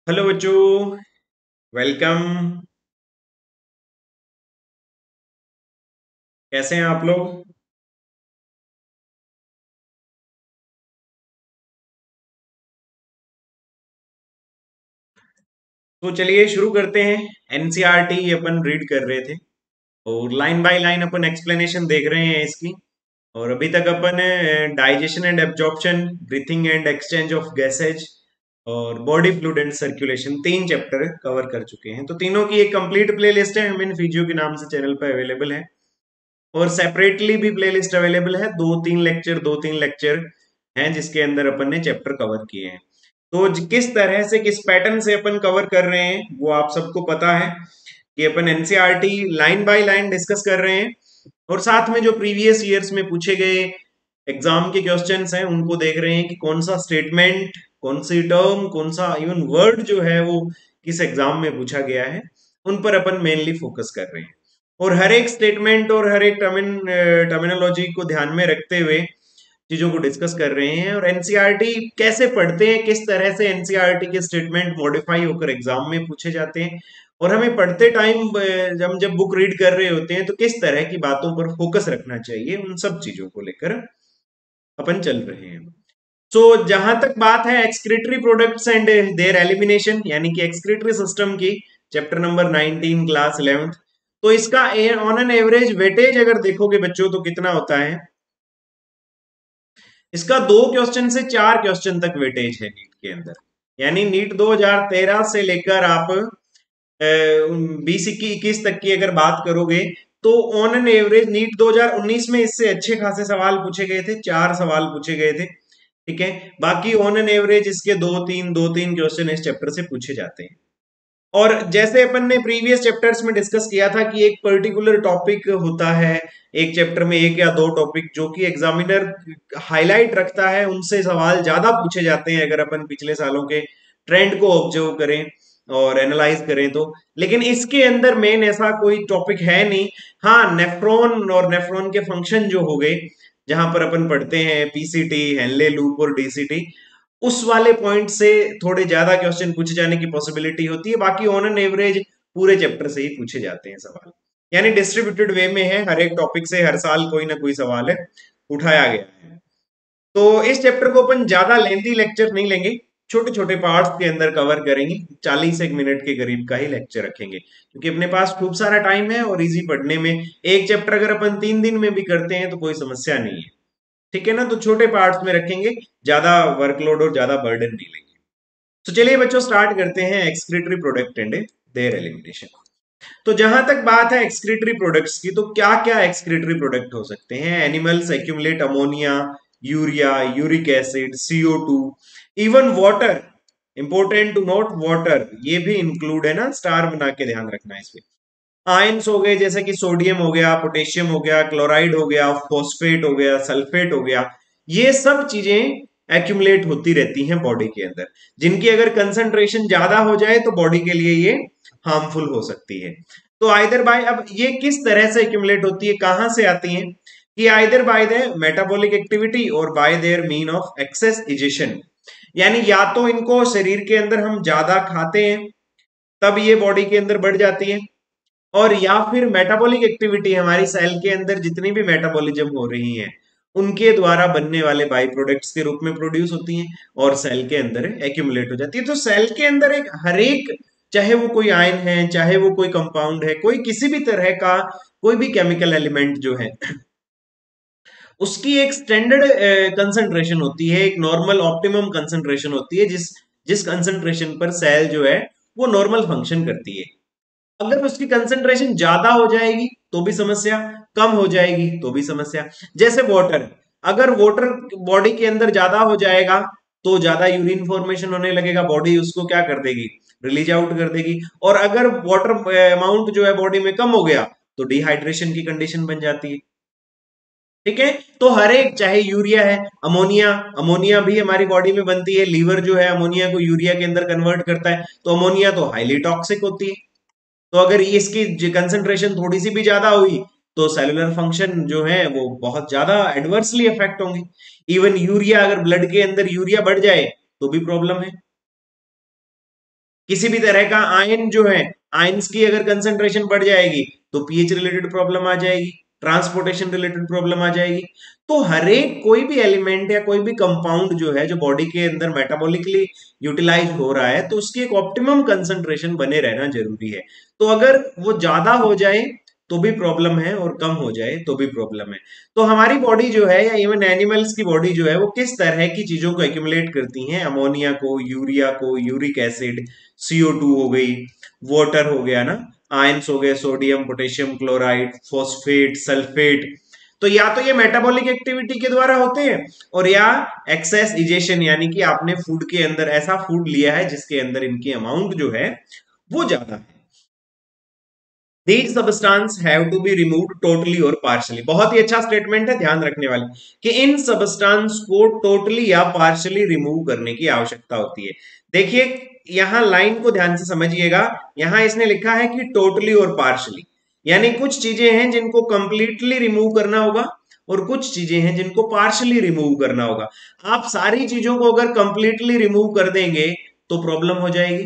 Hello बच्चों। Welcome. कैसे हैं आप लोग? तो चलिए शुरू करते हैं। एनसीईआरटी अपन रीड कर रहे थे और लाइन बाय लाइन अपन एक्सप्लेनेशन देख रहे हैं इसकी। और अभी तक अपन digestion and absorption, breathing and exchange of gases और बॉडी फ्लूइड एंड सर्कुलेशन, तीन चैप्टर कवर कर चुके हैं। तो तीनों की एक कंप्लीट प्लेलिस्ट है, हम इन फिजियो के नाम से चैनल पर अवेलेबल है। और सेपरेटली भी प्लेलिस्ट अवेलेबल है, दो तीन लेक्चर हैं जिसके अंदर अपन ने चैप्टर कवर किए हैं। तो किस तरह से, किस पैटर्न से अपन कवर कर रहे हैं वो आप सबको पता है कि अपन NCERT line by line discuss कर रहे हैं और साथ में जो प्रीवियस ईयर्स में पूछे गए एग्जाम के क्वेश्चंस हैं उनको देख रहे हैं कि कौन सा स्टेटमेंट, कौन सी टर्म, कौन सा इवन वर्ड जो है वो किस एग्जाम में पूछा गया है, उन पर अपन मेनली फोकस कर रहे हैं। और हर एक स्टेटमेंट और हर एक टर्मिनोलॉजी को ध्यान में रखते हुए चीजों को डिस्कस कर रहे हैं। और एनसीईआरटी कैसे पढ़ते हैं, किस तरह से एनसीईआरटी के स्टेटमेंट मॉडिफाई होकर एग्जाम में पूछे जाते हैं, और हमें पढ़ते टाइम जब बुक रीड कर रहे होते हैं तो किस तरह की बातों पर फोकस रखना चाहिए, उन सब चीजों को लेकर अपन चल रहे हैं। सो जहां तक बात है excretory products and their elimination यानी कि एक्सक्रीटरी सिस्टम की, चैप्टर नंबर 19 क्लास 11th, तो इसका ऑन एन एवरेज वेटेज अगर देखोगे बच्चों तो कितना होता है? इसका दो क्वेश्चन से चार क्वेश्चन तक वेटेज है नीट के अंदर। यानी नीट 2013 से लेकर आप 20 21 तक की अगर बात करोगे तो ऑन एन एवरेज नीट 2019 में इससे अच्छे खासे सवाल पूछे गए थे, चार सवाल पूछे गए थे। ठीक है, बाकी ऑन एन एवरेज इसके दो तीन क्वेश्चन इस चैप्टर से पूछे जाते हैं। और जैसे अपन ने प्रीवियस चैप्टर्स में डिस्कस किया था कि एक पर्टिकुलर टॉपिक होता है, एक चैप्टर में एक या दो टॉपिक जो कि एग्जामिनर हाईलाइट रखता है, उनसे सवाल ज्यादा पूछे जाते हैं अगर अपन पिछले सालों के ट्रेंड को ऑब्जर्व करें और एनालाइज करें तो। लेकिन इसके अंदर मेन ऐसा कोई टॉपिक है नहीं। हाँ, नेफ्रॉन और नेफ्रॉन के फंक्शन जो हो गए, जहां पर अपन पढ़ते हैं पीसीटी, हेनले लूप और डीसीटी, उस वाले पॉइंट से थोड़े ज्यादा क्वेश्चन पूछे जाने की पॉसिबिलिटी होती है। बाकी ऑन एन एवरेज पूरे चैप्टर से ही पूछे जाते हैं सवाल। यानी डिस्ट्रीब्यूटेड वे में है, हर एक टॉपिक से हर साल कोई ना कोई सवाल है उठाया गया है। तो इस चैप्टर को अपन ज्यादा लेंथी लेक्चर नहीं लेंगे, छोटे छोटे पार्ट्स के अंदर कवर करेंगे। 40 एक मिनट के करीब का ही लेक्चर रखेंगे क्योंकि अपने पास खूब सारा टाइम है और इजी पढ़ने में। एक चैप्टर अगर अपन 3 दिन में भी करते हैं तो कोई समस्या नहीं है। ठीक है ना, तो छोटे पार्ट्स में रखेंगे, ज्यादा वर्कलोड और ज्यादा बर्डन नहीं लेंगे। तो चलिए बच्चों स्टार्ट करते हैं excretory product and their elimination. तो जहां तक बात है एक्सक्रीटरी प्रोडक्ट्स की, तो क्या क्या एक्सक्रीटरी प्रोडक्ट हो सकते हैं? Animals accumulate ammonia, urea, uric acid, CO2, even water. Important to note, water ये भी इंक्लूड है ना, स्टार बना के ध्यान रखना है इसमें। आयंस हो गए जैसे कि सोडियम हो गया, पोटेशियम हो गया, क्लोराइड हो गया, फॉस्फेट हो गया, सल्फेट हो गया, ये सब चीजें एक्यूमुलेट होती रहती हैं बॉडी के अंदर, जिनकी अगर कंसंट्रेशन ज्यादा हो जाए तो बॉडी के लिए ये हार्मफुल हो सकती है। तो आइदर बाय, अब ये किस तरह से एक्यूमुलेट होती है, कहां से आती है? कि either by the metabolic activity और by their mean of excess ingestion. यानी या तो इनको शरीर के अंदर हम ज्यादा खाते हैं तब ये बॉडी के अंदर बढ़ जाती है, और या फिर मेटाबॉलिक एक्टिविटी, हमारी सेल के अंदर जितनी भी मेटाबॉलिज्म हो रही है उनके द्वारा बनने वाले बाई प्रोडक्ट्स के रूप में प्रोड्यूस होती हैं और सेल के अंदर एक्यूमुलेट हो जाती है। तो सेल के अंदर एक हर एक, चाहे वो कोई आयन है, चाहे वो कोई कंपाउंड है, कोई किसी भी तरह का कोई भी केमिकल एलिमेंट जो है, उसकी एक स्टैंडर्ड कंसंट्रेशन होती है, एक नॉर्मल ऑप्टिमम कंसंट्रेशन होती है, जिस जिस कंसंट्रेशन पर सेल जो है वो नॉर्मल फंक्शन करती है। अगर उसकी कंसंट्रेशन ज्यादा हो जाएगी तो भी समस्या, कम हो जाएगी तो भी समस्या। जैसे वाटर, अगर वाटर बॉडी के अंदर ज्यादा हो जाएगा तो ज्यादा यूरिन फॉर्मेशन होने लगेगा, बॉडी उसको क्या कर देगी, रिलीज आउट कर देगी। और अगर वाटर अमाउंट जो है बॉडी में कम हो गया तो डिहाइड्रेशन की कंडीशन बन जाती है। ठीक है, तो हर एक, चाहे यूरिया है, अमोनिया, अमोनिया भी हमारी बॉडी में बनती है, लीवर जो है अमोनिया को यूरिया के अंदर कन्वर्ट करता है, तो अमोनिया तो हाईली टॉक्सिक होती है। तो अगर इसकी कंसंट्रेशन थोड़ी सी भी ज्यादा हुई तो सेलुलर फंक्शन जो है वो बहुत ज्यादा एडवर्सली अफेक्ट होंगे। इवन यूरिया, अगर ब्लड के अंदर यूरिया बढ़ जाए तो भी प्रॉब्लम है। किसी भी तरह का आयन जो है, आयंस की अगर कंसंट्रेशन बढ़ जाएगी तो पीएच रिलेटेड प्रॉब्लम आ जाएगी, ट्रांसपोर्टेशन रिलेटेड प्रॉब्लम आ जाएगी। तो हर एक कोई भी एलिमेंट या कोई भी कंपाउंड जो है जो बॉडी के अंदर मेटाबॉलिकली यूटिलाइज हो रहा है तो उसकी एक ऑप्टिमम कंसंट्रेशन बने रहना जरूरी है। तो अगर वो ज्यादा हो जाए तो भी प्रॉब्लम है और कम हो जाए तो भी प्रॉब्लम है। तो हमारी बॉडी जो है या इवन एनिमल्स की बॉडी जो है वो किस तरह की चीजों को एक्यूमुलेट करती हैं, अमोनिया को, यूरिया को, यूरिक एसिड, CO2 हो गई, वाटर हो गया ना, आयंस हो गए, sodium, potassium chloride, phosphate, sulphate. तो या तो ये मेटाबॉलिक एक्टिविटी के द्वारा होते हैं और या एक्सेस इजेशन, यानी कि आपने फूड के अंदर ऐसा फूड लिया है जिसके अंदर इनकी अमाउंट जो है वो ज्यादा है। These substances have to be removed totally और partially। बहुत ही अच्छा स्टेटमेंट है, ध्यान रखने वाली कि इन सब्सटेंस को टोटली या पार्शियली रिमूव करने की आवश्यकता होती है। देखिए यहां लाइन को ध्यान से समझिएगा, यहां इसने लिखा है कि टोटली और पार्शियली, यानी कुछ चीजें हैं जिनको कंप्लीटली रिमूव करना होगा और कुछ चीजें हैं जिनको पार्शियली रिमूव करना होगा। आप सारी चीजों को अगर कंप्लीटली रिमूव कर देंगे तो प्रॉब्लम हो जाएगी,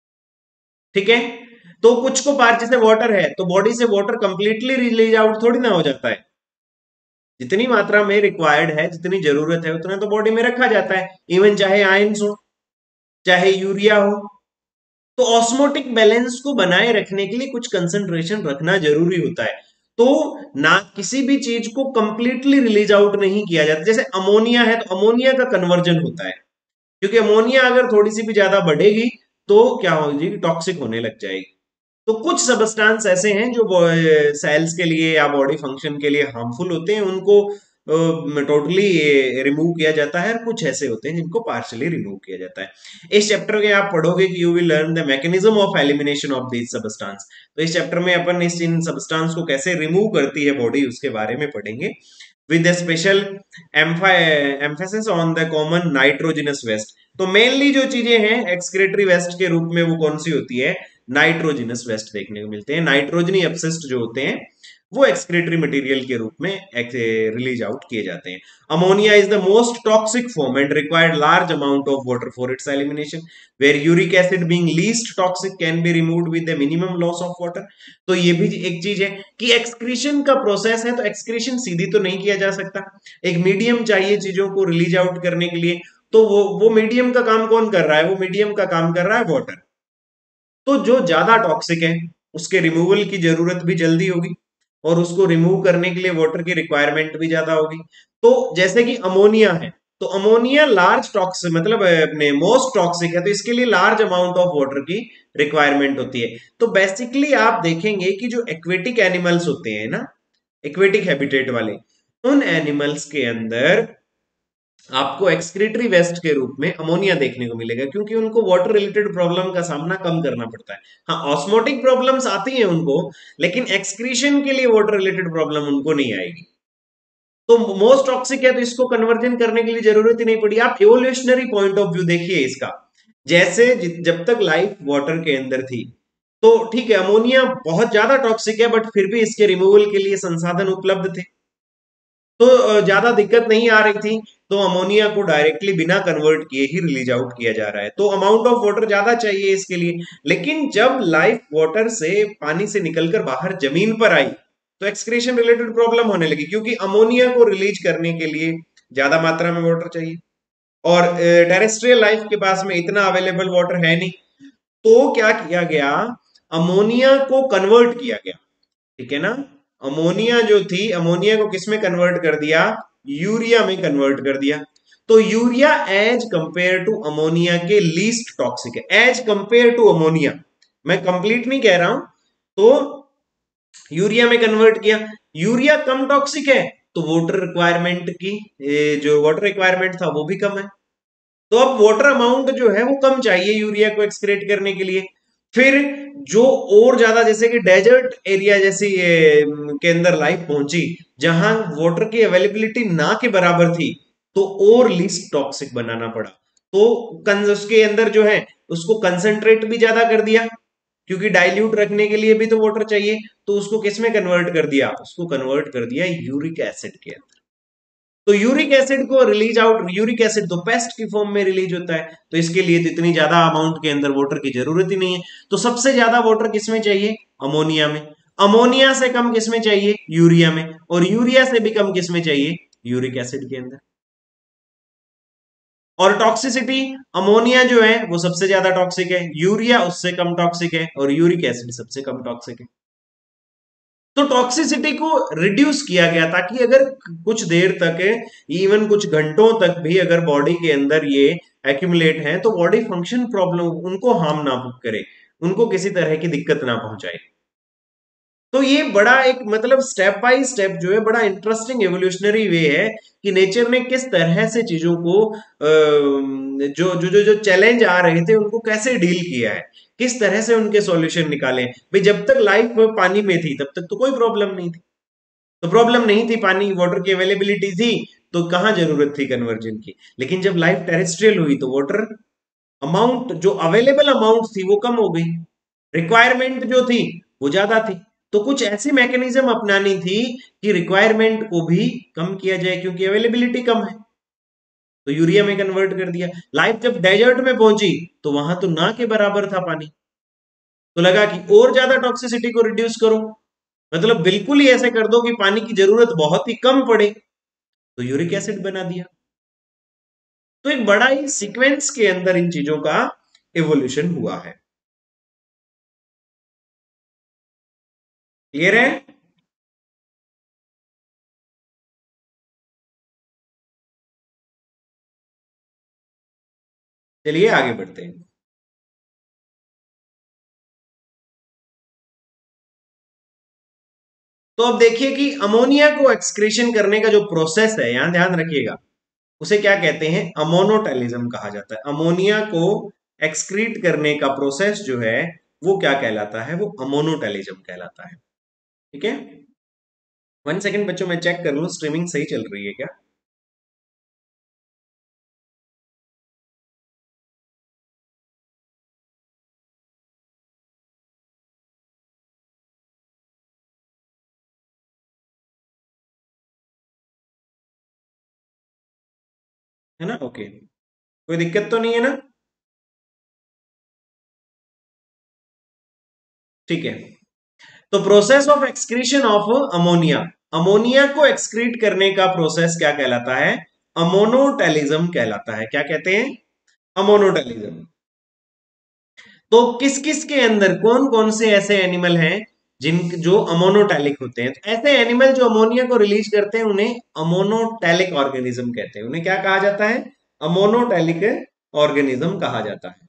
ठीक है। तो कुछ को पार, जैसे वाटर है तो बॉडी से वाटर कंप्लीटली रिलीज आउट थोड़ी ना हो जाता है, जितनी मात्रा में रिक्वायर्ड है, जितनी जरूरत है उतना तो बॉडी में रखा जाता है, इवन चाहे आयंस हो चाहे यूरिया हो। तो ऑस्मोटिक बैलेंस को बनाए रखने के लिए कुछ कंसंट्रेशन रखना जरूरी होता है। तो ना किसी भी चीज को कंप्लीटली रिलीज आउट नहीं किया जाता। जैसे अमोनिया है तो अमोनिया का कन्वर्जन होता है, क्योंकि अमोनिया अगर थोड़ी सी भी ज्यादा बढ़ेगी तो क्या होगी, टॉक्सिक होने लग जाएगी। तो कुछ सब्सटेंस ऐसे हैं जो सेल्स के लिए या बॉडी फंक्शन के लिए हार्मफुल होते हैं, उनको टोटली रिमूव किया जाता है, और कुछ ऐसे होते हैं जिनको पार्शियली रिमूव किया जाता है। इस चैप्टर में आप पढ़ोगे कि you will learn the mechanism of elimination of this substance. तो इस चैप्टर में अपन इस इन सब्सटेंस को कैसे रिमूव करती है बॉडी उसके बारे में पढ़ेंगे, with special emphasis on the common nitrogenous waste. तो मेनली जो चीजें हैं एक्सक्रेटरी वेस्ट के रूप में वो कौन सी होती है, नाइट्रोजिनस वेस्ट देखने को मिलते हैं। नाइट्रोजनी अपशिष्ट जो होते हैं वो एक्सक्रेटरी मटेरियल के रूप में रिलीज आउट किए जाते हैं। Ammonia is the most toxic form and required large amount of water for its elimination, where uric acid being least toxic can be removed with the minimum loss of water. तो ये भी एक चीज है कि एक्सक्रीशन का process है, तो एक्सक्रीशन सीधी तो नहीं किया जा सकता, एक मीडियम चाहिए चीजों को रिलीज आउट करने के लिए। तो वो मीडियम का काम कौन कर रहा है, वो मीडियम का काम कर रहा है वाटर। तो जो ज्यादा टॉक्सिक है उसके रिमूवल की जरूरत भी जल्दी होगी और उसको रिमूव करने के लिए वाटर की रिक्वायरमेंट भी ज्यादा होगी। तो जैसे कि अमोनिया है, तो अमोनिया लार्ज टॉक्सिक मतलब अपने मोस्ट टॉक्सिक है, तो इसके लिए लार्ज अमाउंट ऑफ वाटर की रिक्वायरमेंट होती है। तो बेसिकली आप देखेंगे कि जो एक्वेटिक एनिमल्स होते हैं ना, एक्वेटिक हैबिटेट वाले, उन एनिमल्स के अंदर आपको एक्सक्रीटरी वेस्ट के रूप में अमोनिया देखने को मिलेगा, क्योंकि उनको वाटर रिलेटेड प्रॉब्लम का सामना कम करना पड़ता है। हाँ, ऑस्मोटिक प्रॉब्लम्स आती हैं उनको, लेकिन एक्सक्रीशन के लिए वाटर रिलेटेड प्रॉब्लम उनको नहीं आएगी। तो मोस्ट टॉक्सिक है तो इसको कन्वर्जन करने के लिए जरूरत ही नहीं पड़ी। आप इवोल्यूशनरी पॉइंट ऑफ व्यू देखिए इसका, जैसे जब तक लाइफ वाटर के अंदर थी तो ठीक है, अमोनिया बहुत ज्यादा टॉक्सिक है बट फिर भी इसके रिमूवल के लिए संसाधन उपलब्ध थे, तो ज्यादा दिक्कत नहीं आ रही थी। तो अमोनिया को डायरेक्टली बिना कन्वर्ट किए ही रिलीज आउट किया जा रहा है, तो अमाउंट ऑफ वाटर ज्यादा चाहिए इसके लिए। लेकिन जब लाइफ वाटर से पानी से निकलकर बाहर जमीन पर आई तो एक्सक्रीशन रिलेटेड प्रॉब्लम होने लगी, क्योंकि अमोनिया को रिलीज करने के लिए ज्यादा मात्रा में वाटर चाहिए और टेरेस्ट्रियल लाइफ के पास में इतना अवेलेबल वाटर है नहीं। तो क्या किया गया, अमोनिया को कन्वर्ट किया गया, ठीक है ना। अमोनिया जो थी, अमोनिया को किस में कन्वर्ट कर दिया, यूरिया में कन्वर्ट कर दिया। तो urea as compare to ammonia के लीस्ट टॉक्सिक है, एज कंपेयर टू अमोनिया, मैं कंप्लीट नहीं कह रहा हूं। तो यूरिया में कन्वर्ट किया, यूरिया कम टॉक्सिक है तो वाटर रिक्वायरमेंट की जो वाटर रिक्वायरमेंट था वो भी कम है, तो अब वाटर अमाउंट जो है वो कम चाहिए यूरिया को एक्सक्रेट करने के लिए। फिर जो और ज्यादा, जैसे कि डेजर्ट एरिया जैसी के अंदर लाइफ पहुंची जहां वाटर की अवेलेबिलिटी ना के बराबर थी, तो और लीस्ट टॉक्सिक बनाना पड़ा। तो उसके अंदर जो है उसको कंसंट्रेट भी ज्यादा कर दिया, क्योंकि डाइल्यूट रखने के लिए भी तो वाटर चाहिए, तो उसको किस में कन्वर्ट कर दिया, उसको कन्वर्ट कर दिया यूरिक एसिड के अंदर। तो यूरिक एसिड को रिलीज आउट, यूरिक एसिड तो पेस्ट की फॉर्म में रिलीज होता है, तो इसके लिए तो इतनी ज्यादा अमाउंट के अंदर वाटर की जरूरत ही नहीं है। तो सबसे ज्यादा वाटर किसमें चाहिए? अमोनिया में। अमोनिया से कम किसमें चाहिए? यूरिया में। और यूरिया से भी कम किसमें चाहिए? यूरिक एसिड के अंदर। और टॉक्सिसिटी, अमोनिया जो है वो सबसे ज्यादा टॉक्सिक है, यूरिया उससे कम टॉक्सिक है, और यूरिक एसिड सबसे कम टॉक्सिक है। तो टॉक्सिसिटी को रिड्यूस किया गया ताकि अगर कुछ देर तक, इवन कुछ घंटों तक भी अगर बॉडी के अंदर ये एक्यूमुलेट है तो बॉडी फंक्शन प्रॉब्लम उनको हार्म ना करे, उनको किसी तरह की दिक्कत ना पहुंचाए। तो ये बड़ा एक मतलब स्टेप बाय स्टेप जो है बड़ा इंटरेस्टिंग एवोल्यूशनरी वे है कि नेचर ने किस तरह से चीजों को जो जो जो जो चैलेंज आ रहे थे उनको कैसे डील किया है, किस तरह से उनके सॉल्यूशन निकाले। भाई जब तक लाइफ पानी में थी तब तक तो कोई प्रॉब्लम नहीं थी, तो प्रॉब्लम नहीं थी, पानी वाटर की अवेलेबिलिटी थी, तो कहां जरूरत थी कन्वर्जन की। लेकिन जब लाइफ टेरेस्ट्रियल हुई तो वाटर अमाउंट, जो अवेलेबल अमाउंट थी वो कम हो गई, रिक्वायरमेंट जो थी वो ज्यादा थी। तो कुछ ऐसी मैकेनिज्म अपनानी थी कि रिक्वायरमेंट को भी कम किया जाए क्योंकि अवेलेबिलिटी कम है, तो यूरिया में कन्वर्ट कर दिया। लाइफ जब डेजर्ट में पहुंची तो वहां तो ना के बराबर था पानी, तो लगा कि और ज्यादा टॉक्सिसिटी को रिड्यूस करो, मतलब बिल्कुल ही ऐसे कर दो कि पानी की जरूरत बहुत ही कम पड़े, तो यूरिक एसिड बना दिया। तो एक बड़ा ही सीक्वेंस के अंदर इन चीजों का इवोल्यूशन हुआ है। क्लियर है? चलिए आगे बढ़ते हैं। तो अब देखिए कि अमोनिया को एक्सक्रीशन करने का जो प्रोसेस है, यहां ध्यान रखिएगा, उसे क्या कहते हैं? अमोनोटेलिज्म कहा जाता है। अमोनिया को एक्सक्रीट करने का प्रोसेस जो है वो क्या कहलाता है? वो अमोनोटेलिज्म कहलाता है। ठीक है, 1 सेकेंड बच्चों, मैं चेक कर लूं स्ट्रीमिंग सही चल रही है क्या। है ना? ओके, कोई दिक्कत तो नहीं है ना? ठीक है, तो process of excretion of ammonia, ammonia को एक्सक्रीट करने का प्रोसेस क्या कहलाता है? अमोनोटेलिज्म कहलाता है। क्या कहते हैं? अमोनोटेलिज्म। तो किस किस के अंदर कौन कौन से ऐसे एनिमल हैं जिन जो अमोनोटैलिक होते हैं? तो ऐसे एनिमल जो अमोनिया को रिलीज करते हैं उन्हें अमोनोटैलिक ऑर्गेनिज्म कहते हैं। उन्हें क्या कहा जाता है? अमोनोटैलिक ऑर्गेनिज्म कहा जाता है।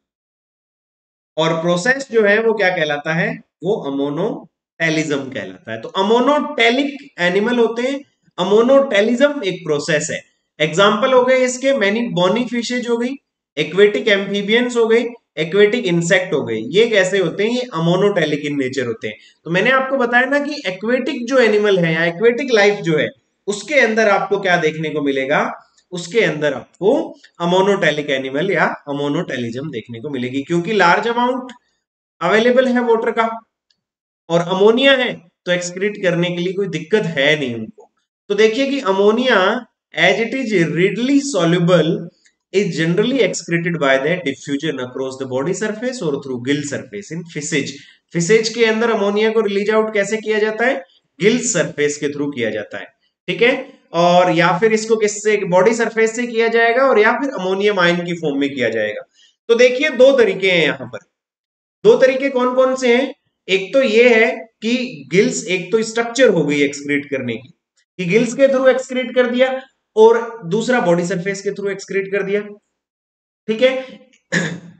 और प्रोसेस जो है वो क्या कहलाता है? वो अमोनोटेलिज्म कहलाता है। तो अमोनोटेलिक एनिमल होते हैं, अमोनोटेलिज्म एक प्रोसेस है। एग्जाम्पल हो गए इसके मैनी बोनी फिशेज हो गई, एक्वेटिक एम्फीबियंस हो गई, एक्वेटिक इंसेक्ट हो गए। ये कैसे होते हैं? ये अमोनोटेलिक इन नेचर होते हैं। तो मैंने आपको बताया ना कि एक्वेटिक जो एनिमल है या एक्वेटिक लाइफ जो है उसके अंदर आपको क्या देखने को मिलेगा? उसके अंदर आपको अमोनोटेलिक एनिमल या अमोनोटेलिज्म देखने को मिलेगी, क्योंकि लार्ज अमाउंट अवेलेबल है वाटर का और अमोनिया है, तो एक्सक्रीट करने के लिए कोई दिक्कत है नहीं उनको। तो देखिए कि ammonia as it is readily soluble is generally excreted by the diffusion across the body surface or through gill surface in faeces. Faeces के अंदर अमोनिया को रिलीज आउट कैसे किया जाता है? गिल सरफेस के थ्रू किया जाता है। ठीक है, और या फिर इसको किससे? बॉडी सरफेस से किया जाएगा और या फिर अमोनियम आयन की फॉर्म में किया जाएगा। तो देखिए दो तरीके हैं यहां पर। दो तरीके कौन कौन से हैं? एक तो ये है कि गिल्स, एक तो स्ट्रक्चर हो गई एक्सक्रीट करने की कि गिल्स के थ्रू एक्सक्रीट कर दिया, और दूसरा बॉडी सरफेस के थ्रू एक्सक्रीट कर दिया। ठीक है,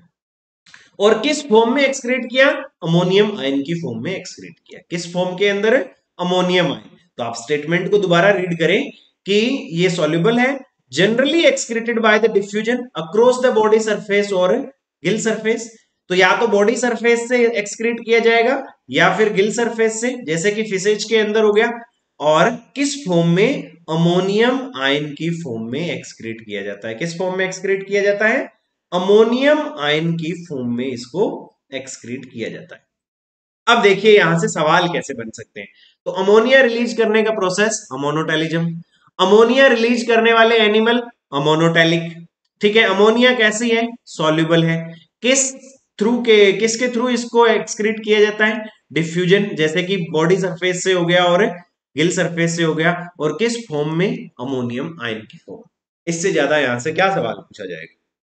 और किस फॉर्म में एक्सक्रीट किया? अमोनियम आयन की फॉर्म में एक्सक्रीट किया। किस फॉर्म के अंदर? Ammonium ion. तो आप स्टेटमेंट को दोबारा रीड करें कि ये सॉल्युबल है, generally excreted by the diffusion across the body surface और गिल सरफेस। तो या तो बॉडी सरफेस से एक्सक्रीट किया जाएगा या फिर गिल सरफेस से, जैसे कि फिसेज के अंदर हो गया। और किस फॉर्म में? अमोनियम आयन की फॉर्म में एक्सक्रीट किया जाता है। किस फॉर्म में एक्सक्रीट किया जाता है? अमोनियम आयन की फॉर्म में इसको एक्सक्रीट किया जाता है। अब देखिए यहां से सवाल कैसे बन सकते हैं। तो अमोनिया रिलीज करने का प्रोसेस अमोनोटेलिज्म, अमोनिया रिलीज करने वाले एनिमल अमोनोटैलिक। ठीक है, अमोनिया कैसी है? सॉल्युबल है। किस किसके थ्रू इसको एक्सक्रीट किया जाता है? डिफ्यूजन, जैसे कि बॉडी सरफेस से हो गया और गिल सरफेस से हो गया। और किस फॉर्म में? अमोनियम आयन की फॉर्म। इससे ज्यादा यहां से क्या सवाल पूछा जाएगा?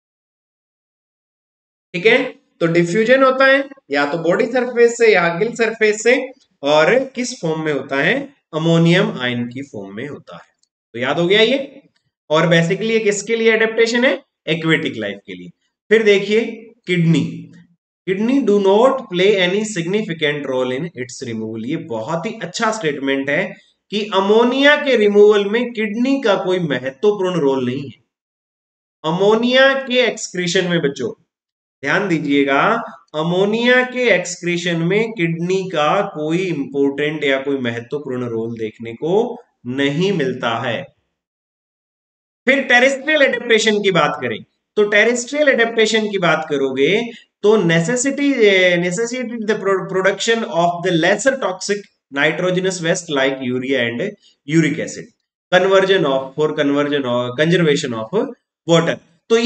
ठीक है, तो डिफ्यूजन होता है या तो बॉडी सरफेस से या गिल सरफेस से, और किस फॉर्म में होता है? अमोनियम आयन की फॉर्म में होता है। तो याद हो गया ये। और बेसिकली ये किसके लिए एडेप्टेशन है? एक्वेटिक लाइफ के लिए। फिर देखिए kidney. Kidney do not play any significant role in its removal. ये बहुत ही अच्छा स्टेटमेंट है कि अमोनिया के रिमूवल में किडनी का कोई महत्वपूर्ण रोल नहीं है। अमोनिया के एक्सक्रीशन में बच्चों ध्यान दीजिएगा, अमोनिया के एक्सक्रीशन में किडनी का कोई इंपॉर्टेंट या कोई महत्वपूर्ण रोल देखने को नहीं मिलता है। फिर टेरेस्ट्रियल एडेप्टेशन की बात करें तो टेरेस्ट्रियल एडेप्टेशन की बात करोगे तो necessity the production of the lesser toxic nitrogenous waste like urea and uric acid, conversion of conservation of water. तो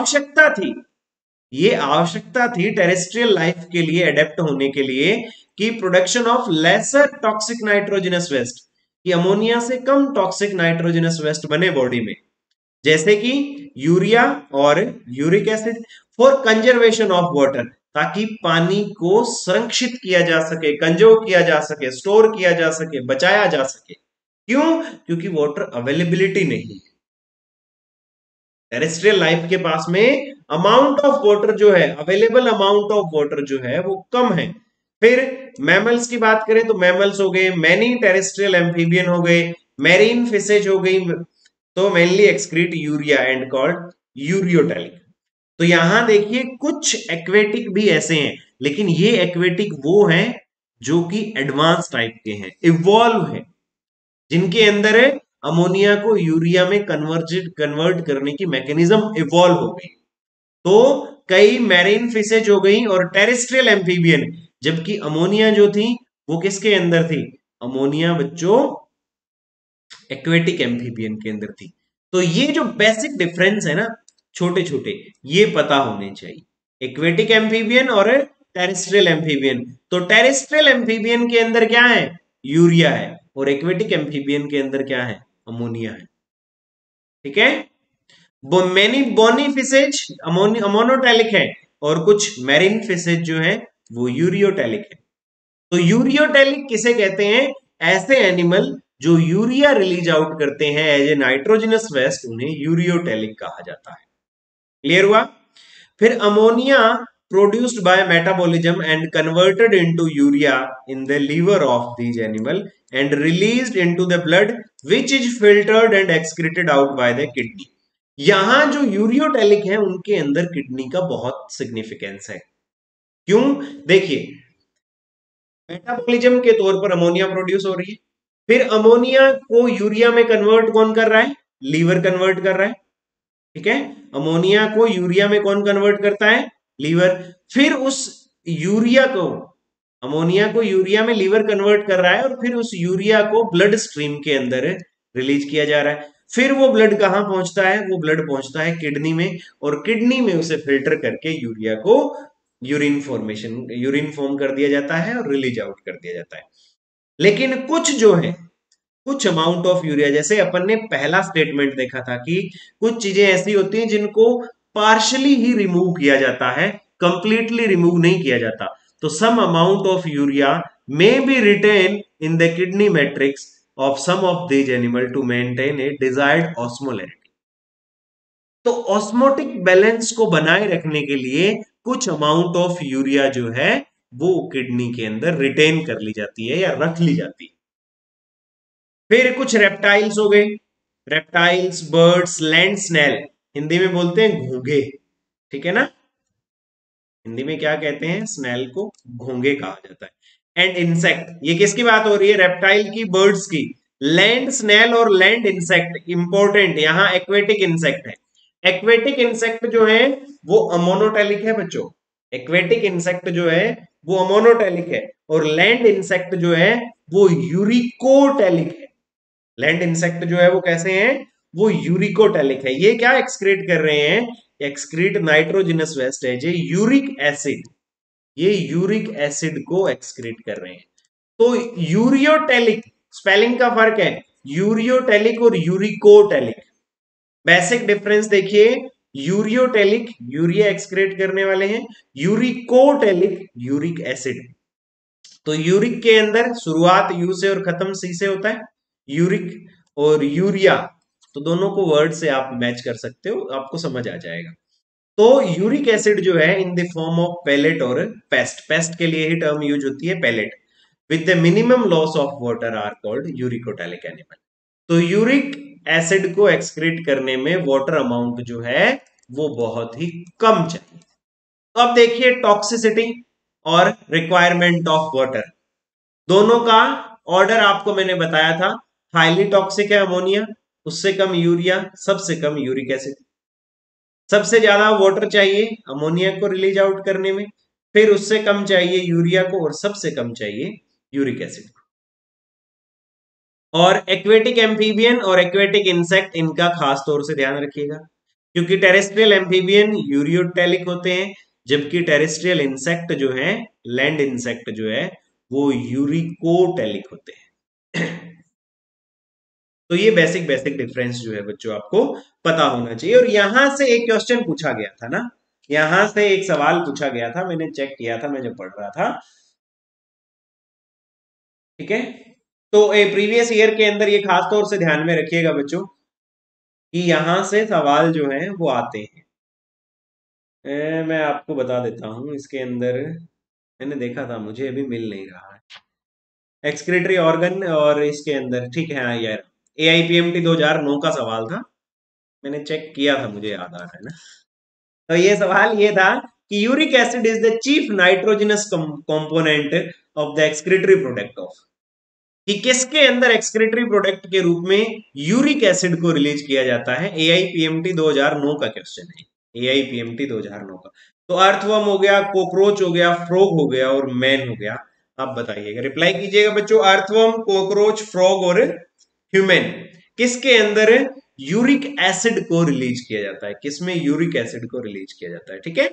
ये आवश्यकता थी टेरेस्ट्रियल लाइफ के लिए एडेप्ट होने के लिए कि production of lesser toxic nitrogenous waste, कि अमोनिया से कम टॉक्सिक नाइट्रोजनस वेस्ट बने बॉडी में, जैसे कि यूरिया और uric acid, for conservation of water, ताकि पानी को संरक्षित किया जा सके, कंजर्व किया जा सके, स्टोर किया जा सके, बचाया जा सके। क्यों? क्योंकि वाटर अवेलेबिलिटी नहीं है। टेरेस्ट्रियल लाइफ के पास में अमाउंट ऑफ वाटर जो है, अवेलेबल अमाउंट ऑफ वाटर जो है वो कम है। फिर मैमल्स की बात करें तो मैमल्स हो गए, मैनी टेरेस्ट्रियल एम्फीबियन हो गए, मैरीन फिशेज हो गई, तो mainly excrete urea and called ureotelic. तो यहां देखिए कुछ एक्वेटिक भी ऐसे हैं, लेकिन ये एक्वेटिक वो हैं जो कि एडवांस टाइप के हैं, इवॉल्व हैं, जिनके अंदर अमोनिया को यूरिया में कन्वर्ट करने की मैकेनिज्म इवॉल्व हो गई। तो कई मैरीन फिशेज हो गई और टेरेस्ट्रियल एम्फीबियन, जबकि अमोनिया जो थी वो किसके अंदर थी? अमोनिया बच्चों एक्वेटिक एम्फीबियन के अंदर थी। तो ये जो बेसिक डिफरेंस है ना, छोटे छोटे, ये पता होने चाहिए, एक्वेटिक एम्फीबियन और टेरेस्ट्रियल एम्फीबियन। तो टेरेस्ट्रियल एम्फीबियन के अंदर क्या है? यूरिया है, और एक्वेटिक एम्फीबियन के अंदर क्या है? अमोनिया है। ठीक है, मैनी बोनी फिशेज अमोनोटैलिक है, और कुछ मैरीन फिशेज जो है वो यूरियोटैलिक है। तो यूरियोटैलिक किसे कहते हैं? ऐसे एनिमल जो यूरिया रिलीज आउट करते हैं एज ए नाइट्रोजनस वेस्ट, उन्हें यूरियोटैलिक कहा जाता है। क्लियर हुआ? फिर ammonia produced by metabolism and converted into urea in the liver of these animal and released into the blood which is filtered and excreted out by the kidney. यहां जो ureotelic है उनके अंदर किडनी का बहुत significance है। क्यों? देखिए, मेटाबॉलिज्म के तौर पर अमोनिया प्रोड्यूस हो रही है, फिर अमोनिया को यूरिया में कन्वर्ट कौन कर रहा है? लीवर कन्वर्ट कर रहा है। ठीक है, अमोनिया को यूरिया में कौन कन्वर्ट करता है? लीवर। फिर उस यूरिया को, अमोनिया को यूरिया में लीवर कन्वर्ट कर रहा है, और फिर उस यूरिया को ब्लड स्ट्रीम के अंदर रिलीज किया जा रहा है। फिर वो ब्लड कहां पहुंचता है? वो ब्लड पहुंचता है किडनी में, और किडनी में उसे फिल्टर करके यूरिया को यूरिन फॉर्म कर दिया जाता है और रिलीज आउट कर दिया जाता है। लेकिन कुछ जो है, कुछ अमाउंट ऑफ यूरिया, जैसे अपन ने पहला स्टेटमेंट देखा था कि कुछ चीजें ऐसी होती हैं जिनको पार्शली ही रिमूव किया जाता है, कंप्लीटली रिमूव नहीं किया जाता। तो some amount of urea may be retain in the kidney matrix of some of these animal to maintain a desired osmolarity. तो ऑस्मोटिक बैलेंस को बनाए रखने के लिए कुछ अमाउंट ऑफ यूरिया जो है वो किडनी के अंदर रिटेन कर ली जाती है या रख ली जाती है। फिर कुछ रेप्टाइल्स हो गए, reptiles, birds, land snail, Hindi में बोलते हैं घोंघे। ठीक है ना, हिंदी में क्या कहते हैं? स्नेल को घोंघे कहा जाता है। एंड इंसेक्ट, ये किसकी बात हो रही है? रेप्टाइल की, बर्ड्स की। लैंड स्नेल और लैंड इंसेक्ट इंपॉर्टेंट, यहां एक्वेटिक इंसेक्ट है। एक्वेटिक इंसेक्ट जो है वो अमोनोटेलिक है बच्चों। एक्वेटिक इंसेक्ट जो है वो अमोनोटेलिक है, और लैंड इंसेक्ट जो है वो यूरिकोटेलिक है। लैंड इंसेक्ट जो है वो कैसे हैं, वो यूरिकोटेलिक है। ये क्या एक्सक्रीट कर रहे हैं, एक्सक्रीट नाइट्रोजिनस वेस्ट है, ये यूरिक एसिड, ये यूरिक एसिड को एक्सक्रीट कर रहे हैं। तो यूरियोटेलिक, स्पेलिंग का फर्क है, यूरियोटेलिक और यूरिकोटेलिक। बेसिक डिफरेंस देखिए, यूरियोटेलिक यूरिया एक्सक्रीट करने वाले हैं, यूरिकोटेलिक यूरिक एसिड। तो यूरिक के अंदर शुरुआत यू से और खत्म सी से होता है, यूरिक और यूरिया, तो दोनों को वर्ड से आप मैच कर सकते हो, आपको समझ आ जाएगा। तो यूरिक एसिड जो है in the form of pellet और पेस्ट, पेस्ट के लिए ही टर्म यूज होती है pellet, with the minimum loss of water are called uricotelic animal. तो यूरिक एसिड को एक्सक्रीट करने में वाटर अमाउंट जो है वो बहुत ही कम चाहिए। तो अब देखिए टॉक्सिसिटी और रिक्वायरमेंट ऑफ वाटर, दोनों का ऑर्डर आपको मैंने बताया था। हाईली टॉक्सिक है अमोनिया, उससे कम यूरिया, सबसे कम यूरिक एसिड। सबसे ज्यादा वाटर चाहिए अमोनिया को रिलीज आउट करने में, फिर उससे कम चाहिए यूरिया को, और सबसे कम चाहिए यूरिक एसिड को। और एक्वेटिक एम्फीबियन और एक्वेटिक इंसेक्ट, इनका खास तौर से ध्यान रखिएगा, क्योंकि टेरेस्ट्रियल एम्फीबियन यूरियोटेलिक होते हैं, जबकि टेरेस्ट्रियल इंसेक्ट जो है, लैंड इंसेक्ट जो है, वो यूरिकोटेलिक होते हैं। तो ये बेसिक बेसिक डिफरेंस जो है बच्चों आपको पता होना चाहिए। और यहां से एक क्वेश्चन पूछा गया था ना, यहां से एक सवाल पूछा गया था, मैंने चेक किया था मैं जब पढ़ रहा था, ठीक है। तो ए प्रीवियस ईयर के अंदर ये खास तौर से ध्यान में रखिएगा बच्चों, कि यहां से सवाल जो है वो आते हैं। मैं आपको बता देता हूं, इसके अंदर मैंने देखा था, मुझे अभी मिल नहीं रहा है एक्सक्रीटरी ऑर्गन, और इसके अंदर ठीक है, हाँ यार AIPMT 2009 का सवाल था, मैंने चेक किया था, मुझे याद आ रहा है ना। तो ये सवाल ये था कि uric acid is the chief nitrogenous component of the excretory product of, कि किसके अंदर एक्सक्रीटरी प्रोडक्ट के रूप में यूरिक एसिड को रिलीज किया जाता है। AIPMT 2009 का क्वेश्चन है, AIPMT 2009 का। तो अर्थवर्म हो गया, कॉकरोच हो गया, फ्रॉग हो गया और मैन हो गया। आप बताइएगा, रिप्लाई कीजिएगा बच्चों, अर्थवर्म, कॉकरोच, फ्रॉग और ह्यूमन, किसके अंदर यूरिक एसिड को रिलीज किया जाता है, किसमें यूरिक एसिड को रिलीज किया जाता है, ठीक है।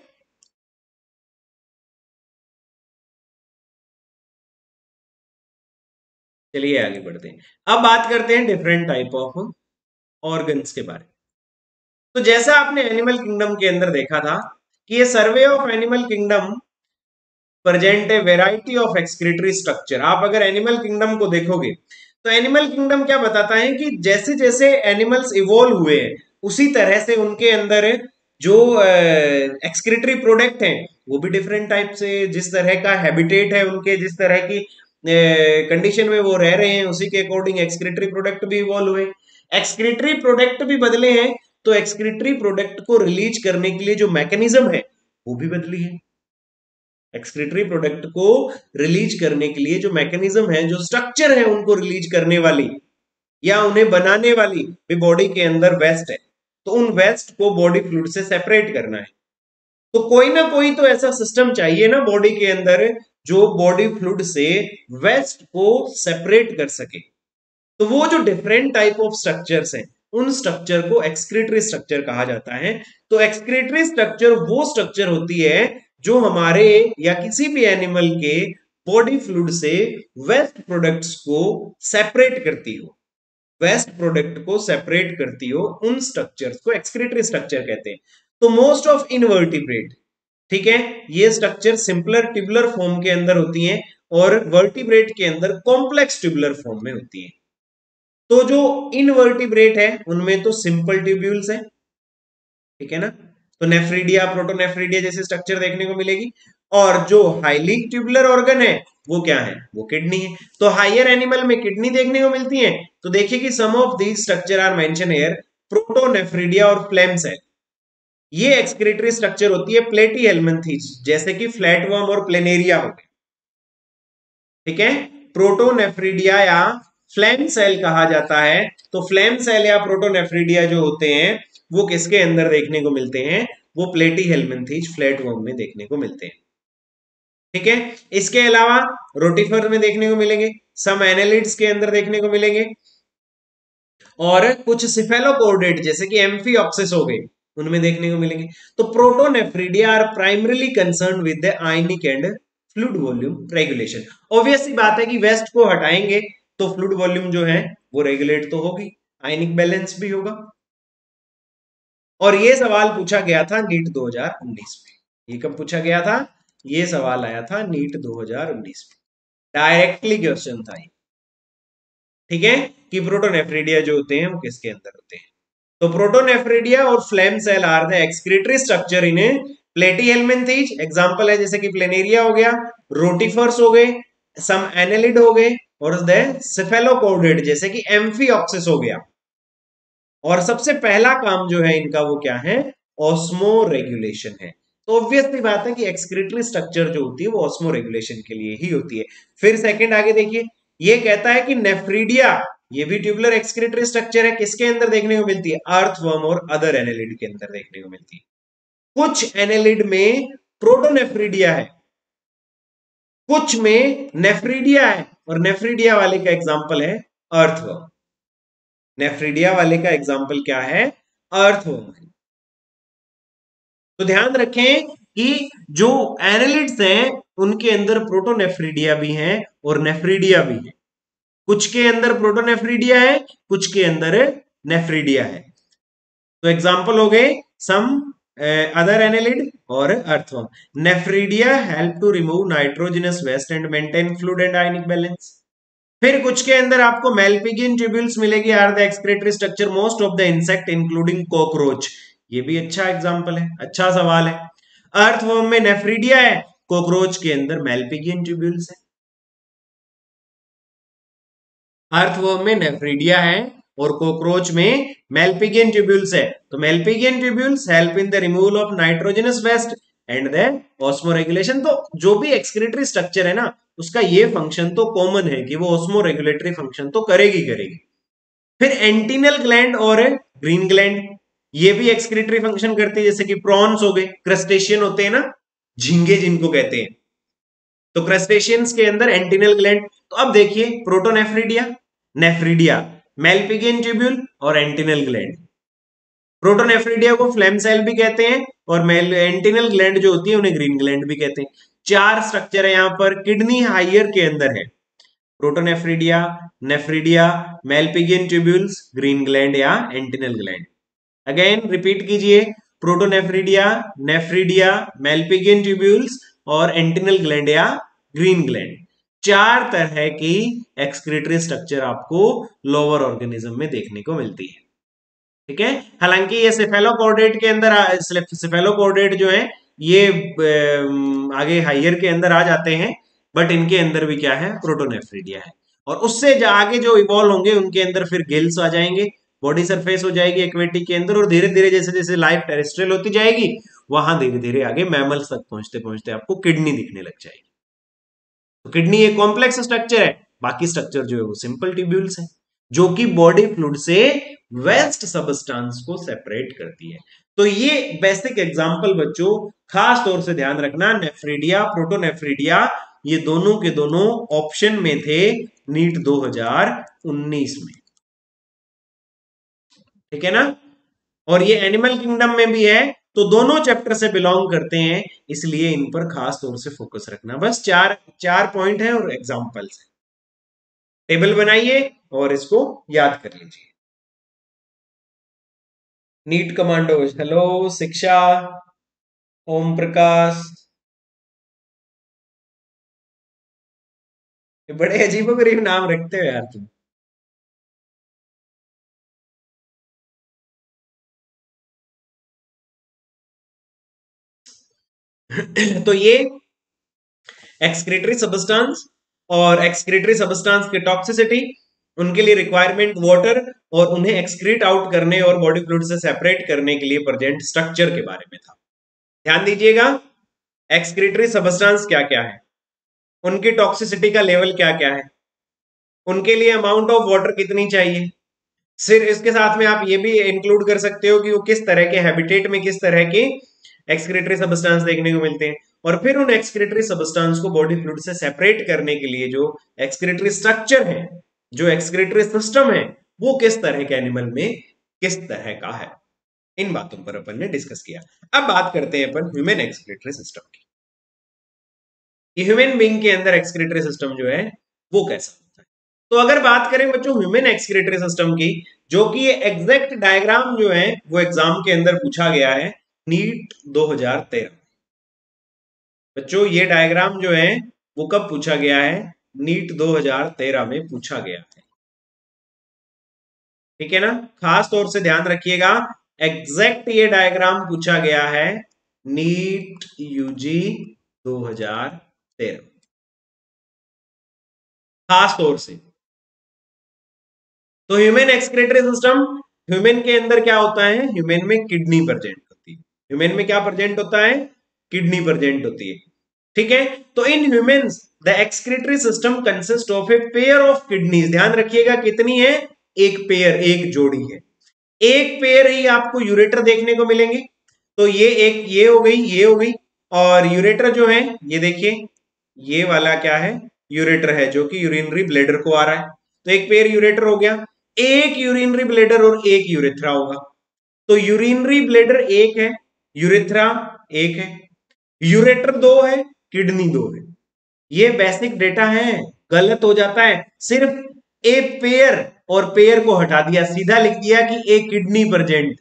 चलिए आगे बढ़ते हैं। अब बात करते हैं डिफरेंट टाइप ऑफ ऑर्गन्स के बारे में। तो जैसा आपने एनिमल किंगडम के अंदर देखा था कि ये survey of animal kingdom present a variety of excretory structure. आप अगर एनिमल किंगडम को देखोगे तो एनिमल किंगडम क्या बताता है कि जैसे जैसे एनिमल्स इवॉल्व हुए हैं, उसी तरह से उनके अंदर जो एक्सक्रीटरी प्रोडक्ट हैं वो भी डिफरेंट टाइप से, जिस तरह का हैबिटेट है उनके, जिस तरह की कंडीशन में वो रह रहे हैं, उसी के अकॉर्डिंग एक्सक्रीटरी प्रोडक्ट भी इवॉल्व हुए, एक्सक्रीटरी प्रोडक्ट भी बदले हैं। तो एक्सक्रीटरी प्रोडक्ट को रिलीज करने के लिए जो मैकेनिज्म है वो भी बदली है। एक्सक्रीटरी प्रोडक्ट को रिलीज करने के लिए जो मैकेनिज्म है, जो स्ट्रक्चर है उनको रिलीज करने वाली या उन्हें बनाने वाली भी बॉडी के अंदर वेस्ट है, तो उन वेस्ट को बॉडी फ्लूइड से सेपरेट करना है। तो कोई ना कोई तो ऐसा सिस्टम चाहिए ना बॉडी के अंदर, जो बॉडी फ्लूइड से वेस्ट को सेपरेट कर सके। तो वो जो डिफरेंट टाइप ऑफ स्ट्रक्चर्स हैं, उन स्ट्रक्चर को एक्सक्रीटरी स्ट्रक्चर कहा जाता है। तो एक्सक्रीटरी स्ट्रक्चर वो स्ट्रक्चर होती है जो हमारे या किसी भी एनिमल के बॉडी फ्लूइड से वेस्ट प्रोडक्ट्स को सेपरेट करती हो, वेस्ट प्रोडक्ट को सेपरेट करती हो, उन स्ट्रक्चर्स को एक्सक्रीटरी स्ट्रक्चर कहते हैं। तो मोस्ट ऑफ इनवर्टिब्रेट, ठीक है, ये स्ट्रक्चर सिंपलर ट्यूबुलर फॉर्म के अंदर होती हैं, और वर्टिब्रेट के अंदर कॉम्प्लेक्स ट्यूबुलर फॉर्म में होती हैं। तो जो इनवर्टिब्रेट है उनमें तो सिंपल ट्यूब्यूल्स है, ठीक है ना, तो नेफ्रीडिया, प्रोटोनेफ्रीडिया जैसे स्ट्रक्चर देखने को मिलेगी। और जो हाईली ट्यूबुलर ऑर्गन है वो क्या है, वो किडनी है। तो हायर एनिमल में किडनी देखने को मिलती है। तो देखिए कि some of these structure are mention here, protonephridia और फ्लेम सेल, ये एक्सक्रीटरी स्ट्रक्चर होती है प्लेटी हेलमिंथीज, जैसे कि फ्लैटवर्म और प्लेनेरिया हो गए, ठीक है। प्रोटोनेफ्रीडिया या फ्लैम सेल कहा जाता है। तो फ्लैम सेल या प्रोटोनेफ्रीडिया जो होते हैं वो किसके अंदर देखने को मिलते हैं, वो प्लेटी हेलमिंथीज फ्लैटवर्म में देखने को मिलते हैं, ठीक है। इसके अलावा रोटिफर में देखने को मिलेंगे, सम एनालिड्स के अंदर देखने को मिलेंगे, और कुछ सिफेलोपोडेट जैसे कि एम्फीऑक्सिस हो गए, उनमें देखने को मिलेंगे। तो protonephridia are primarily concern with the ionic and fluid volume regulation. Obvious सी बात है कि वेस्ट को हटाएंगे तो फ्लूइड वॉल्यूम जो है वो रेगुलेट तो होगी, आयनिक बैलेंस भी होगा। और ये सवाल पूछा गया था नीट 2019 में। ये कब पूछा गया था? ये सवाल आया था नीट 2019 में, डायरेक्टली क्वेश्चन था ये। ठीक है, कि प्रोटोनेफ्रिडिया जो होते हैं वो किसके अंदर होते हैं। तो प्रोटोनेफ्रिडिया और flame cell are the excretory structure in platyhelminthes. Example है जैसे कि प्लेनेरिया हो गया, रोटिफर्स हो गए, सम एनेलिड हो गए, और सेफेलोपोडेट जैसे कि एम्फीऑक्सिस हो गया। और सबसे पहला काम जो है इनका वो क्या है? ऑस्मो रेगुलेशन है। तो ऑब्वियसली बात है कि एक्सक्रीटरी स्ट्रक्चर जो होती है वो ऑस्मो रेगुलेशन के लिए ही होती है। फिर सेकंड आगे देखिए, ये कहता है कि नेफ्रीडिया, ये भी ट्यूबुलर एक्सक्रीटरी स्ट्रक्चर है, किसके अंदर देखने को मिलती है? अर्थवर्म और अदर एनेलिड के अंदर देखने को मिलती है। कुछ एनेलिड में प्रोटोनेफ्रीडिया है, कुछ में नेफ्रीडिया है, और नेफ्रीडिया वाले का एग्जांपल है अर्थवर्म। नेफ्रीडिया वाले का एग्जांपल क्या है? अर्थवर्म। तो ध्यान रखें कि जो एनालिड्स हैं उनके अंदर प्रोटोनेफ्रीडिया भी हैं और नेफ्रीडिया भी है। कुछ के अंदर प्रोटोनेफ्रीडिया है, कुछ के अंदर नेफ्रीडिया है। तो एग्जांपल हो गए सम अदर एनालिड और earthworm. Nephridia help to remove nitrogenous waste and maintain fluid and ionic balance. फिर कुछ के अंदर आपको मेल्पिगियन ट्यूब्यूल्स मिलेगी, are the excretory structure most of the insect including cockroach. ये भी अच्छा एग्जांपल है, अच्छा सवाल है। अर्थवर्म में नेफ्रीडिया है, कॉकरोच के अंदर मेल्पिगियन ट्यूब्यूल्स है। अर्थवर्म में नेफ्रीडिया है और कॉकरोच में मेल्पिगियन ट्यूब्यूल्स है। तो Malpighian tubules help in the removal of nitrogenous waste and the osmoregulation. तो जो भी एक्सक्रीटरी स्ट्रक्चर है ना, उसका ये फंक्शन तो कॉमन है कि वो ऑस्मो रेगुलेटरी फंक्शन तो करेगी करेगी। फिर एंटीनल ग्लैंड और ग्रीन ग्लैंड, ये भी एक्सक्रीटरी फंक्शन करती है, जैसे कि प्रॉन्स हो गए, क्रस्टेशियन होते हैं ना, झींगे जिनको कहते हैं। तो क्रस्टेशियंस के अंदर एंटीनल ग्लैंड। तो अब देखिए, प्रोटोनेफ्रीडिया, नेफ्रीडिया, मेल्पिगियन ट्यूब्यूल और एंटीनल ग्लैंड। प्रोटोनेफ्रीडिया को फ्लेम सेल भी कहते हैं और एंटीनल ग्लैंड जो होती है उन्हें ग्रीन ग्लैंड भी कहते हैं। चार स्ट्रक्चर है यहाँ पर। किडनी हाइयर के अंदर है protonephridia, nephridia, Malpighian tubules, green gland या एंटीनल ग्लैंड। अगेन रिपीट कीजिए, प्रोटोनेफ्रीडिया, नेफ्रीडिया, मेल्पिगियन ट्यूब्यूल्स और एंटीनल ग्लैंड या ग्रीन ग्लैंड। चार तरह की एक्सक्रीटरी स्ट्रक्चर आपको लोअर ऑर्गेनिज्म में देखने को मिलती है। ठीक है, हालांकि ये सेफेलोपोडेट के अंदर, सेफेलोपोडेट जो है ये आगे हाइयर के अंदर आ जाते हैं, बट इनके अंदर भी क्या है? प्रोटोनेफ्रीडिया है। और उससे आगे जो इवॉल्व होंगे उनके अंदर फिर गिल्स आ जाएंगे, बॉडी सरफेस हो जाएगी एक्वेटिक के अंदर, और धीरे धीरे जैसे जैसे लाइफ टेरेस्ट्रियल होती जाएगी, वहां धीरे धीरे आगे मैमल्स तक पहुंचते पहुंचते आपको किडनी दिखने लग जाएगी। तो किडनी एक कॉम्प्लेक्स स्ट्रक्चर है, बाकी स्ट्रक्चर जो है वो सिंपल ट्यूब्यूल्स है, जो कि बॉडी फ्लूइड से वेस्ट सबस्टेंस को सेपरेट करती है। तो ये बेसिक एग्जांपल बच्चों खास तौर से ध्यान रखना, नेफ्रीडिया, प्रोटोनेफ्रीडिया, ये दोनों के दोनों ऑप्शन में थे नीट 2019 में। ठीक है ना? और ये एनिमल किंगडम में भी है, तो दोनों चैप्टर से बिलोंग करते हैं, इसलिए इन पर खास तौर से फोकस रखना। बस चार चार पॉइंट है और एग्जांपल्स है। टेबल बनाइए और इसको याद कर लीजिए। नीट कमांडोज, हेलो शिक्षा, ओम प्रकाश, ये बड़े अजीबोगरीब नाम रखते हो यार तुम। तो ये एक्सक्रीटरी सब्सटेंस और एक्सक्रीटरी सब्सटेंस की टॉक्सिसिटी, उनके लिए रिक्वायरमेंट वाटर, और उन्हें एक्सक्रीट आउट करने और बॉडी फ्लूइड से सेपरेट करने के लिए प्रेजेंट स्ट्रक्चर के बारे में था। ध्यान दीजिएगा, एक्सक्रीटरी सब्सटेंस क्या क्या है, उनकी टॉक्सिसिटी का लेवल क्या क्या है, उनके लिए अमाउंट ऑफ वाटर कितनी चाहिए। सिर्फ इसके साथ में आप ये भी इंक्लूड कर सकते हो कि वो किस तरह के हैबिटेट में किस तरह के एक्सक्रीटरी सब्सटेंस देखने को मिलते हैं, और फिर उन एक्सक्रीटरी सब्सटेंस को बॉडी फ्लूइड से सेपरेट करने के लिए जो एक्सक्रीटरी स्ट्रक्चर है, जो एक्सक्रीटरी सिस्टम है, वो किस तरह के एनिमल में किस तरह का है, इन बातों पर अपन ने डिस्कस किया। अब बात करते हैं अपन ह्यूमन एक्सक्रीटरी सिस्टम की। ह्यूमन बीइंग के अंदर एक्सक्रीटरी सिस्टम जो है वो कैसा होता है। तो अगर बात करें बच्चों ह्यूमन एक्सक्रीटरी सिस्टम की, जो कि ये एग्जैक्ट डायग्राम जो है वो एग्जाम के अंदर पूछा गया है नीट 2013। बच्चों ये डायग्राम जो है वो कब पूछा गया है, नीट 2013 में पूछा गया है, ठीक है ना। खास तौर से ध्यान रखिएगा, एग्जैक्ट ये डायग्राम पूछा गया है नीट यूजी 2013, खास तौर से। तो ह्यूमन एक्सक्रीटरी सिस्टम, ह्यूमन के अंदर क्या होता है, ह्यूमन में किडनी प्रेजेंट होती है। ह्यूमन में क्या प्रेजेंट होता है, किडनी प्रेजेंट होती है, ठीक है। तो in humans the excretory system consist of a pair of kidneys. ध्यान रखिएगा कितनी है, एक पेयर, एक जोड़ी है, एक पेयर ही आपको यूरेटर देखने को मिलेंगे। तो ये एक, ये हो गई, ये हो गई, और यूरेटर जो है ये देखिए, ये वाला क्या है, यूरेटर है, जो कि यूरिनरी ब्लेडर को आ रहा है। तो एक पेयर यूरेटर हो गया, एक यूरिनरी ब्लेडर और एक यूरेथ्रा होगा। तो यूरिनरी ब्लेडर एक है, यूरेथ्रा एक है, यूरेटर दो है, किडनी दो है। ये बेसिक डेटा है, गलत हो जाता है सिर्फ ए पेयर, और पेयर को हटा दिया, सीधा लिख दिया कि ए किडनी प्रेजेंट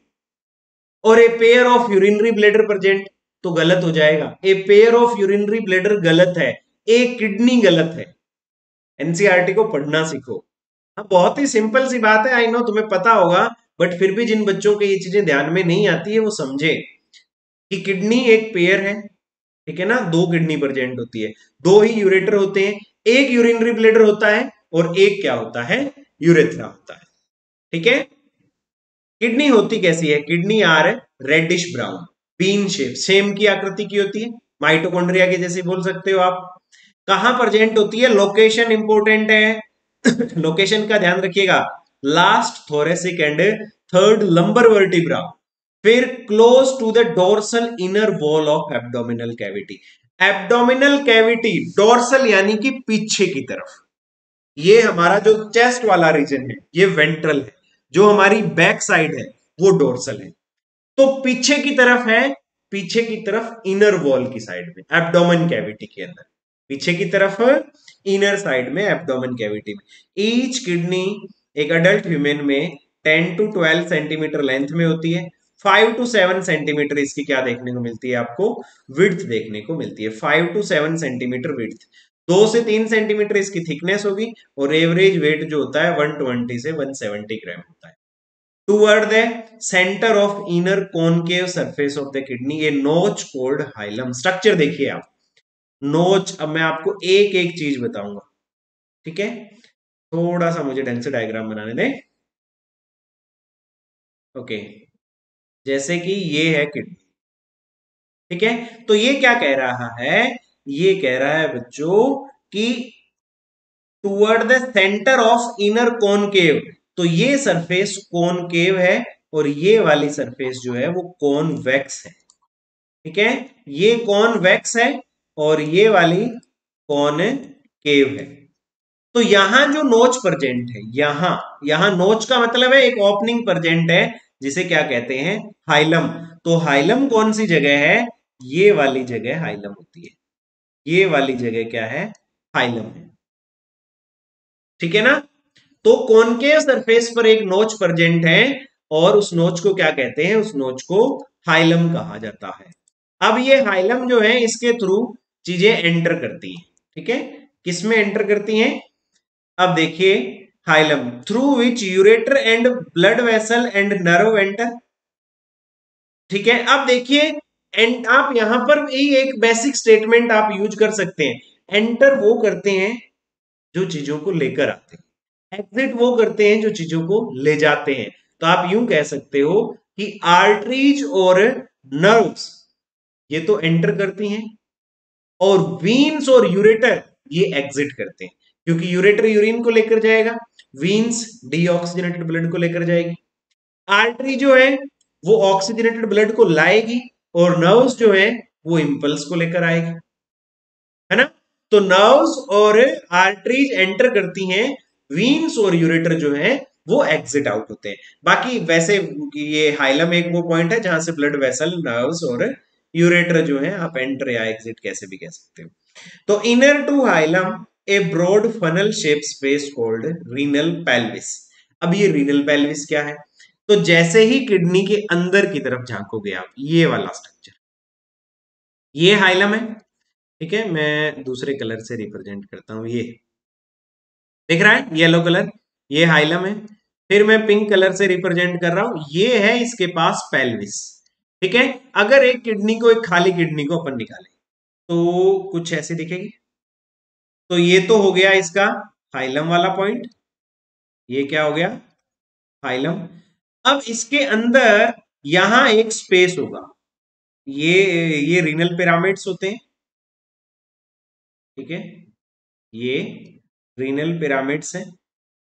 और a pair of urinary bladder present, तो गलत हो जाएगा। A pair of urinary bladder गलत है, ए किडनी गलत है। एनसीईआरटी को पढ़ना सीखो। हाँ, बहुत ही सिंपल सी बात है, आई नो तुम्हें पता होगा, बट फिर भी जिन बच्चों के ये चीजें ध्यान में नहीं आती है वो समझे कि किडनी एक पेयर है, ठीक है ना, दो किडनी प्रेजेंट होती है, दो ही यूरेटर होते हैं, एक यूरिनरी ब्लेडर होता है और एक क्या होता है, यूरेथ्रा होता है, ठीक है। किडनी होती कैसी है, kidney are reddish brown, bean shape, सेम की आकृति की होती है, माइटोकॉन्ड्रिया के जैसे बोल सकते हो आप। कहां प्रेजेंट होती है, लोकेशन इंपोर्टेंट है लोकेशन का ध्यान रखिएगा, last thoracic and third lumbar vertebra, फिर close to the dorsal inner wall of abdominal cavity. Abdominal cavity dorsal यानी कि पीछे की तरफ, ये हमारा जो चेस्ट वाला रीजन है ये वेंट्रल है, जो हमारी बैक साइड है वो डोर्सल है। तो पीछे की तरफ है, पीछे की तरफ इनर वॉल की साइड में, एब्डोमेन कैविटी के अंदर, पीछे की तरफ इनर साइड में, एब्डोमेन कैविटी में। ईच किडनी एक अडल्ट ह्यूमन में 10 to 12 सेंटीमीटर लेंथ में होती है, 5 to 7 सेंटीमीटर इसकी क्या देखने को मिलती है आपको, विड्थ देखने को मिलती है, 5 to 7 सेंटीमीटर विड्थ, 2 से 3 सेंटीमीटर इसकी थिकनेस होगी, और एवरेज वेट जो होता है 120 से 170 ग्राम होता है। Toward the centre of inner concave surface of the kidney a notch called hilum. Structure देखिए आप, नोच, अब मैं आपको एक एक चीज बताऊंगा, ठीक है। थोड़ा सा मुझे ढंग से डायग्राम बनाने दें, ओके। जैसे कि ये है किडनी, ठीक है। तो ये क्या कह रहा है, ये कह रहा है बच्चों कि toward the centre of inner concave, तो ये सरफेस कॉनकेव है और ये वाली सरफेस जो है वो कॉनवेक्स है, ठीक है। ये कॉनवेक्स है और ये वाली कॉनकेव है। तो यहां जो नोच प्रेजेंट है, यहां, यहां नोच का मतलब है एक ओपनिंग प्रेजेंट है, जिसे क्या कहते हैं, हाइलम। तो हाइलम कौन सी जगह है, ये वाली जगह हाइलम होती है, ये वाली जगह क्या है, हाइलम है, ठीक है ना। तो कॉनकेव सरफेस पर एक नोच प्रेजेंट है, और उस नोच को क्या कहते हैं, उस नोच को हाइलम कहा जाता है। अब ये हाइलम जो है इसके थ्रू चीजें एंटर करती हैं, ठीक है। किसमें एंटर करती हैं, अब देखिए, hilum through which ureter and blood vessel and nerve enter, ठीक है। अब देखिए, एंड आप यहां पर ही एक बेसिक स्टेटमेंट आप यूज कर सकते हैं, एंटर वो करते हैं जो चीजों को लेकर आते हैं, एग्जिट वो करते हैं जो चीजों को ले जाते हैं। तो आप यूं कह सकते हो कि आर्टरीज और नर्व्स ये तो एंटर करती हैं, और वीन्स और यूरेटर ये एग्जिट करते हैं, क्योंकि यूरेटर यूरिन को लेकर जाएगा, वीन्स डीऑक्सीजनेटेड ब्लड को लेकर जाएगी, आर्टरी जो है वो ऑक्सीजनेटेड ब्लड को लाएगी, और नर्व्स जो है वो इंपल्स को लेकर आएगी, है ना। तो नर्व्स और आर्टरीज एंटर करती हैं, वीन्स और यूरेटर जो है वो एग्जिट आउट होते हैं। बाकी वैसे ये हाइलम एक वो पॉइंट है जहां से ब्लड वेसल, नर्व्स और यूरेटर जो है आप एंटर या एग्जिट कैसे भी कह सकते हो। तो inner to hilum a broad funnel shape space called renal pelvis. अब ये रीनल पेल्विस क्या है? तो जैसे ही किडनी के अंदर की तरफ झांकोगे आप, ये वाला स्ट्रक्चर, ये हाइलम है। ठीक है, मैं दूसरे कलर से रिप्रेजेंट करता हूं, ये दिख रहा है येलो कलर, ये हाइलम है। फिर मैं पिंक कलर से रिप्रेजेंट कर रहा हूं, ये है इसके पास पेल्विस। ठीक है, अगर एक किडनी को, एक खाली किडनी को अपन निकालें तो कुछ ऐसे दिखेगी। तो ये तो हो गया इसका हाइलम वाला पॉइंट, ये क्या हो गया? हाइलम। अब इसके अंदर यहां एक स्पेस होगा, ये ये रीनल पिरामिड्स होते हैं। ठीक है, ये रीनल पिरामिड्स हैं।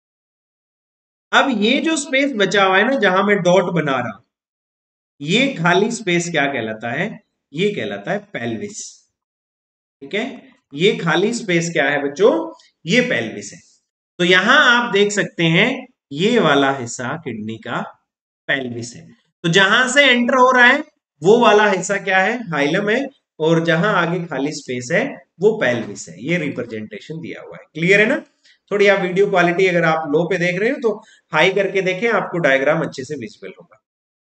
अब ये जो स्पेस बचा हुआ है ना, जहां मैं डॉट बना रहा हूं, ये खाली स्पेस क्या कहलाता है? ये कहलाता है पेल्विस। ठीक है, ये खाली स्पेस क्या है बच्चों? ये पेल्विस है। तो यहां आप देख सकते हैं, ये वाला हिस्सा किडनी का पेल्विस है। तो जहां से एंटर हो रहा है वो वाला हिस्सा क्या है? हाइलम है। और जहां आगे खाली स्पेस है वो पेल्विस है। ये रिप्रेजेंटेशन दिया हुआ है, क्लियर है ना? थोड़ी आप वीडियो क्वालिटी अगर आप लो पे देख रहे हो तो हाई करके देखें, आपको डायग्राम अच्छे से विजिबल होगा।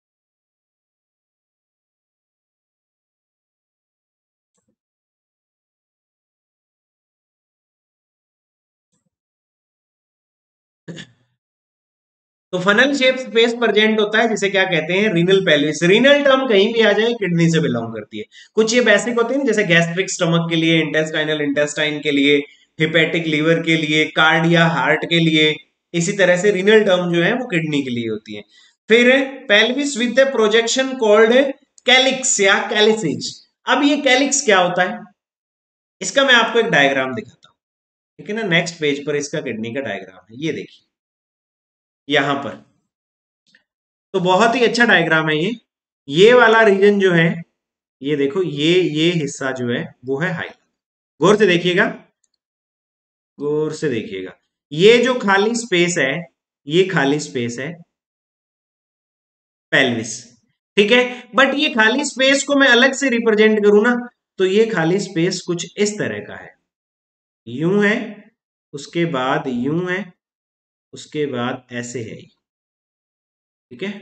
तो फनल शेप स्पेस प्रेजेंट होता है जिसे क्या कहते हैं? Renal pelvis. रीनल टर्म कहीं भी आ जाए किडनी से बिलोंग करती है। कुछ ये बेसिक होते हैं जैसे गैस्ट्रिक स्टमक के लिए, इंटेस्टाइनल इंटेस्टाइन के लिए, हिपेटिक लीवर के लिए, कार्डिया हार्ट के लिए। इसी तरह से रीनल टर्म जो है वो किडनी के लिए होती है। फिर pelvis with the projection called calyx या कैलिसेज। अब ये कैलिक्स क्या होता है? इसका मैं आपको एक डायग्राम दिखाता हूँ। ठीक है ना, नेक्स्ट पेज पर इसका किडनी का डायग्राम है, ये देखिए यहां पर। तो बहुत ही अच्छा डायग्राम है ये वाला रीजन जो है, ये देखो, ये हिस्सा जो है वो है हाई। गौर से देखिएगा, गौर से देखिएगा, ये जो खाली स्पेस है, ये खाली स्पेस है पेल्विस। ठीक है, बट ये खाली स्पेस को मैं अलग से रिप्रेजेंट करूं ना, तो ये खाली स्पेस कुछ इस तरह का है, यूं है, उसके बाद यूं है, उसके बाद ऐसे है। ठीक है,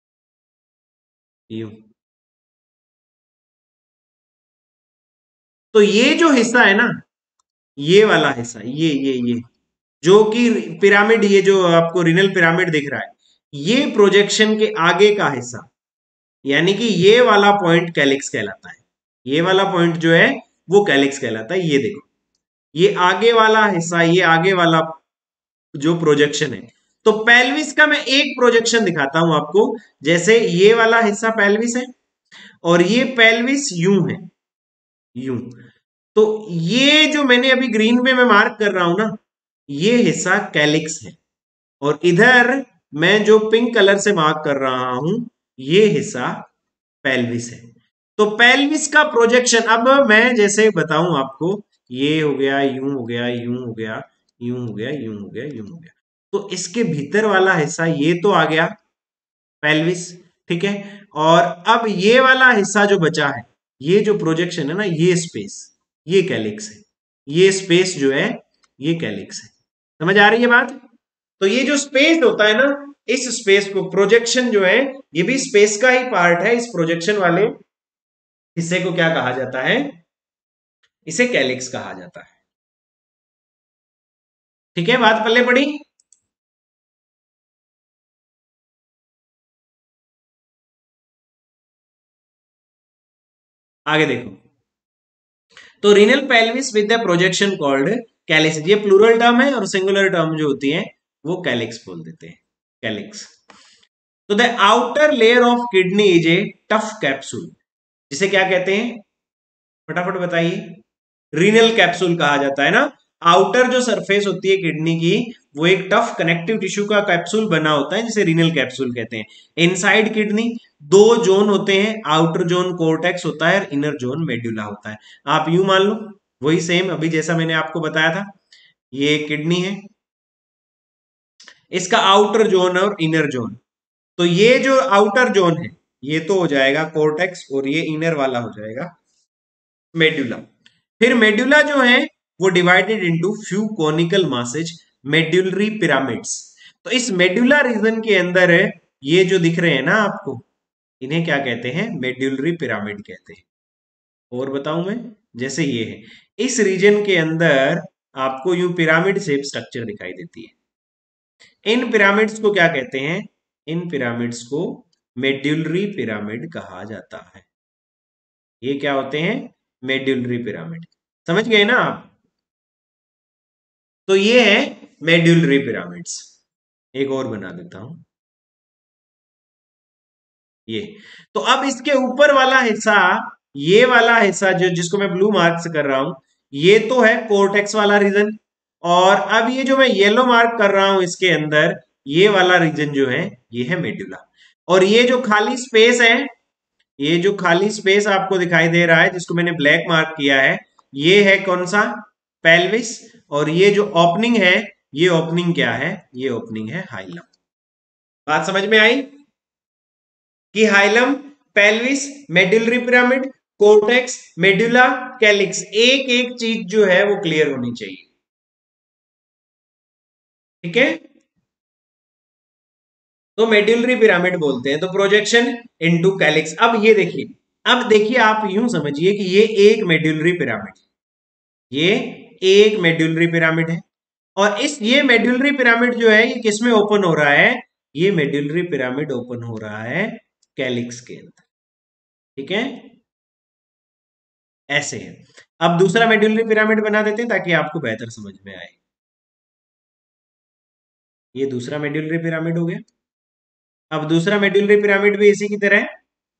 यूं। तो ये जो हिस्सा है ना, ये वाला हिस्सा, ये जो कि पिरामिड, ये जो आपको रिनल पिरामिड दिख रहा है, ये प्रोजेक्शन के आगे का हिस्सा, यानी कि ये वाला पॉइंट कैलिक्स कहलाता है। ये वाला पॉइंट जो है वो कैलिक्स कहलाता है। ये देखो, ये आगे वाला हिस्सा, ये आगे वाला जो प्रोजेक्शन है। तो पेल्विस का मैं एक प्रोजेक्शन दिखाता हूं आपको। जैसे ये वाला हिस्सा पेल्विस है और ये पेल्विस यूं है, यूं। तो ये जो मैंने अभी ग्रीन में मैं मार्क कर रहा हूं ना, ये हिस्सा कैलिक्स है। और इधर मैं जो पिंक कलर से मार्क कर रहा हूं, ये हिस्सा पेल्विस है। तो पेल्विस का प्रोजेक्शन, अब मैं जैसे बताऊं आपको, ये हो गया, यूं हो गया, यूं हो गया, यूं हो गया, यूं हो गया, यूं हो गया। तो इसके भीतर वाला हिस्सा ये तो आ गया पेल्विस। ठीक है, और अब ये वाला हिस्सा जो बचा है, ये जो प्रोजेक्शन है ना, ये स्पेस, ये कैलिक्स है। ये स्पेस जो है ये कैलिक्स है। समझ आ रही है बात? तो ये जो स्पेस होता है ना, इस स्पेस को, प्रोजेक्शन जो है, ये भी स्पेस का ही पार्ट है। इस प्रोजेक्शन वाले हिस्से को क्या कहा जाता है? इसे कैलिक्स कहा जाता है। ठीक है, बात पल्ले पड़ी? आगे देखो। तो renal pelvis with the projection called calyx, ये प्लूरल टर्म है और सिंगुलर टर्म जो होती है वो कैलिक्स बोल देते हैं, कैलिक्स। तो the outer layer of kidney is a tough capsule, जिसे क्या कहते हैं? फटाफट बताइए। रीनल कैप्सूल कहा जाता है ना। आउटर जो सरफेस होती है किडनी की, वो एक टफ कनेक्टिव टिश्यू का कैप्सूल बना होता है, जिसे रीनल कैप्सूल कहते हैं। इनसाइड किडनी दो जोन होते हैं, आउटर जोन कोर्टेक्स होता है और इनर जोन मेड्यूला होता है। आप यूं मान लो, वही सेम अभी जैसा मैंने आपको बताया था, ये किडनी है, इसका आउटर जोन और इनर जोन। तो ये जो आउटर जोन है ये तो हो जाएगा कोर्टेक्स और ये इनर वाला हो जाएगा मेड्यूला। फिर मेड्यूला जो है वो divided into few conical masses, medullary pyramids. तो इस मेड्यूला रीजन के अंदर ये जो दिख रहे हैं ना आपको, इन्हें क्या कहते हैं? मेड्यूलरी पिरामिड कहते हैं। और बताऊं मैं, जैसे ये है, इस रीजन के अंदर आपको यूं पिरामिड शेप स्ट्रक्चर दिखाई देती है। इन पिरामिड्स को क्या कहते हैं? इन पिरामिड्स को मेड्यूलरी पिरामिड कहा जाता है। ये क्या होते हैं? Medullary pyramid. समझ गए ना आप? तो ये है मेड्यूलरी पिरामिड्स। एक और बना देता हूं ये। तो अब इसके ऊपर वाला हिस्सा, ये वाला हिस्सा जो जिसको मैं ब्लू मार्क से कर रहा हूं, ये तो है कोर्टेक्स वाला रीजन। और अब ये जो मैं येलो मार्क कर रहा हूं इसके अंदर, ये वाला रीजन जो है ये है मेडुला। और ये जो खाली स्पेस है, ये जो खाली स्पेस आपको दिखाई दे रहा है जिसको मैंने ब्लैक मार्क किया है, ये है कौन सा? पेल्विस। और ये जो ओपनिंग है, ये ओपनिंग क्या है? ये ओपनिंग है हाइलम। बात समझ में आई कि hilum, pelvis, medullary pyramid, cortex, medulla, calyx, एक एक चीज जो है वो क्लियर होनी चाहिए। ठीक है? तो मेडुलरी पिरामिड बोलते हैं। तो प्रोजेक्शन इनटू कैलिक्स। अब देखिए आप यूं समझिए कि ये एक मेडुलरी पिरामिड, ये एक मेडुलरी पिरामिड है। और इस ये मेडुलरी पिरामिड जो है ये किसमें ओपन हो रहा है? ये मेडुलरी पिरामिड ओपन हो रहा है कैलिक्स के अंदर। ठीक है? ऐसे है। अब दूसरा मेडुलरी पिरामिड बना देते हैं ताकि आपको बेहतर समझ में आए। ये दूसरा मेडुलरी पिरामिड हो गया। अब दूसरा मेडुलरी पिरामिड भी इसी की तरह है,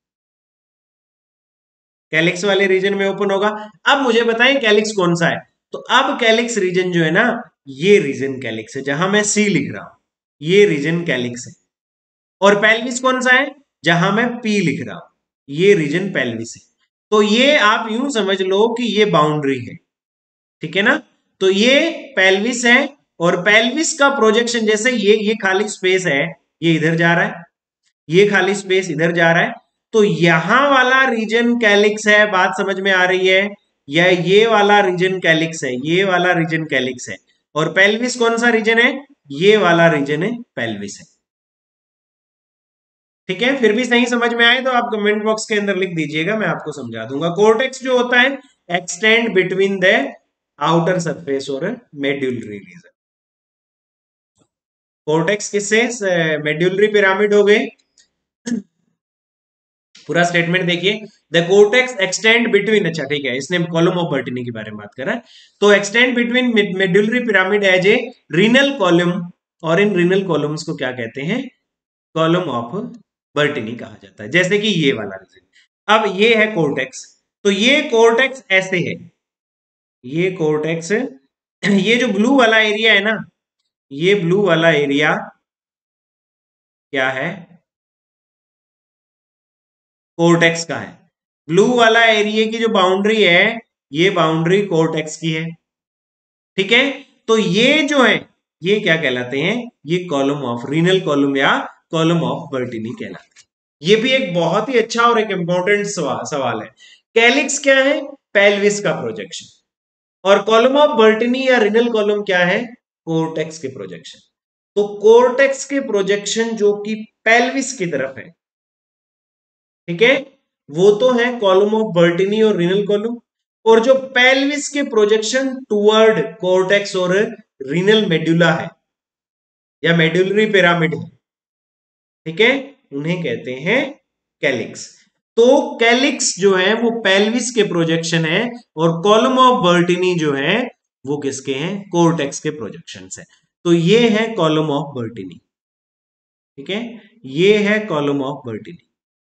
कैलिक्स वाले रीजन में ओपन होगा। अब मुझे बताएं कैलिक्स कौन सा है? तो अब कैलिक्स रीजन जो है ना, ये रीजन कैलिक्स है जहां मैं सी लिख रहा हूं, ये रीजन कैलिक्स है। और पेल्विस कौन सा है? जहां मैं पी लिख रहा हूं, ये रीजन पेल्विस है। तो ये आप यूं समझ लो कि ये बाउंड्री है। ठीक है ना? तो ये पेल्विस है और पेल्विस का प्रोजेक्शन, जैसे ये खाली स्पेस है, ये इधर जा रहा है, ये खाली स्पेस इधर जा रहा है। तो यहां वाला रीजन कैलिक्स है। बात समझ में आ रही है? या ये वाला रीजन कैलिक्स है, ये वाला रीजन कैलिक्स है। और पेल्विस कौन सा रीजन है? ये वाला रीजन है पेल्विस है। ठीक है? फिर भी सही समझ में आए तो आप कमेंट बॉक्स के अंदर लिख दीजिएगा, मैं आपको समझा दूंगा। कोर्टेक्स जो होता है extend between the outer surface और मेड्यूलरी रीजन। कोर्टेक्स किससे? मेड्यूलरी पिरामिड हो गए। पूरा स्टेटमेंट देखिए। द कोर्टेक्स एक्सटेंड बिटवीन, अच्छा ठीक है, इसने कॉलम ऑफ बर्टिनी के बारे में बात करा है। तो extend between medullary pyramid as a renal column, और इन रीनल कॉलम्स को क्या कहते हैं? कॉलम ऑफ बर्टिनी कहा जाता है, जैसे कि ये वाला रीजन। अब ये है कोर्टेक्स। तो ये कोर्टेक्स ऐसे है, ये कोर्टेक्स ये जो ब्लू वाला एरिया है ना, ये ब्लू वाला एरिया क्या है? कोर्टेक्स का है। ब्लू वाला एरिया की जो बाउंड्री है, ये बाउंड्री कोर्टेक्स की है। ठीक है? तो ये जो है ये क्या कहलाते हैं? ये कॉलम ऑफ रीनल कॉलम या कॉलम ऑफ बर्टिनी कहलाते हैं। ये भी एक बहुत ही अच्छा और एक इंपॉर्टेंट सवाल है। कैलिक्स क्या है? पेल्विस का प्रोजेक्शन। और कॉलम ऑफ बर्टिनी या रीनल कॉलम क्या है? कोर्टेक्स के प्रोजेक्शन। तो कोर्टेक्स के प्रोजेक्शन जो कि पेल्विस की तरफ है, ठीक है, वो तो है कॉलम ऑफ बर्टिनी और रीनल कॉलम। और जो पेल्विस के प्रोजेक्शन टुवर्ड कोर्टेक्स और रीनल मेडुला है या मेडुलरी पिरामिड है, ठीक है, उन्हें कहते हैं कैलिक्स। तो कैलिक्स जो है वो पेल्विस के प्रोजेक्शन है और कॉलम ऑफ बर्टिनी जो है वो किसके हैं? कोर्टेक्स के प्रोजेक्शन है। तो ये है कॉलम ऑफ बर्टिनी। ठीक है? ये है कॉलम ऑफ बर्टिनी।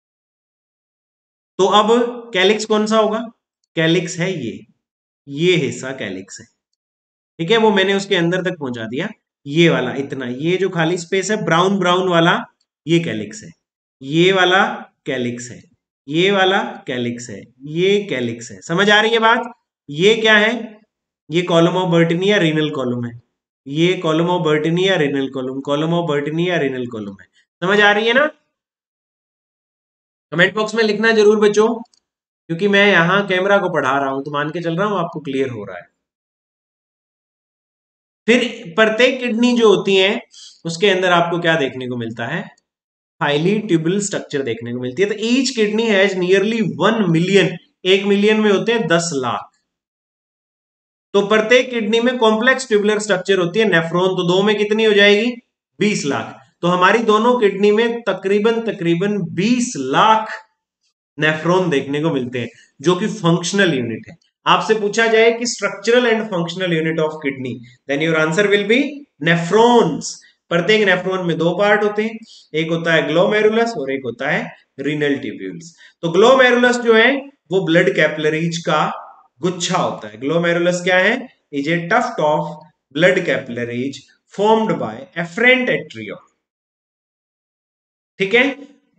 तो अब कैलिक्स कौन सा होगा? कैलिक्स है ये हिस्सा कैलिक्स है। ठीक है? वो मैंने उसके अंदर तक पहुंचा दिया, ये वाला इतना, ये जो खाली स्पेस है ब्राउन ब्राउन वाला, ये कैलिक्स है। ये वाला कैलिक्स है, ये वाला कैलिक्स है, ये कैलिक्स है। समझ आ रही है बात? ये क्या है? ये कॉलम ऑफ बर्टिनी या रीनल कॉलम है। ये कॉलम ऑफ बर्टनी या renal column, column of Bertini या रेनल कॉलम है। समझ आ रही है ना? कमेंट बॉक्स में लिखना जरूर बच्चों, क्योंकि मैं यहाँ कैमरा को पढ़ा रहा हूं तो मान के चल रहा हूं आपको क्लियर हो रहा है। फिर प्रत्येक किडनी जो होती है उसके अंदर आपको क्या देखने को मिलता है? हाईली ट्यूबुलर स्ट्रक्चर देखने को मिलती है। तो each kidney has nearly 1 million, 1 million में होते हैं 10 लाख। तो प्रत्येक किडनी में कॉम्प्लेक्स ट्यूबुलर स्ट्रक्चर होती है नेफ्रॉन, तो दो में कितनी हो जाएगी? 20 लाख। तो हमारी दोनों किडनी में तकरीबन तकरीबन 20 लाख नेफ्रॉन देखने को मिलते हैं, जो कि फंक्शनल यूनिट है। आपसे पूछा जाए कि structural and functional unit of kidney, then your answer will be nephrons. प्रत्येक नेफ्रॉन में दो पार्ट होते हैं, एक होता है ग्लोमेरुलस और एक होता है रीनल ट्यूब्यूल्स। तो ग्लोमेरुलस जो है वो ब्लड कैपिलरीज का गुच्छा होता है। ग्लोमेरुलस क्या है? Is a tuft of blood capillaries formed by afferent arteriole. ठीक है?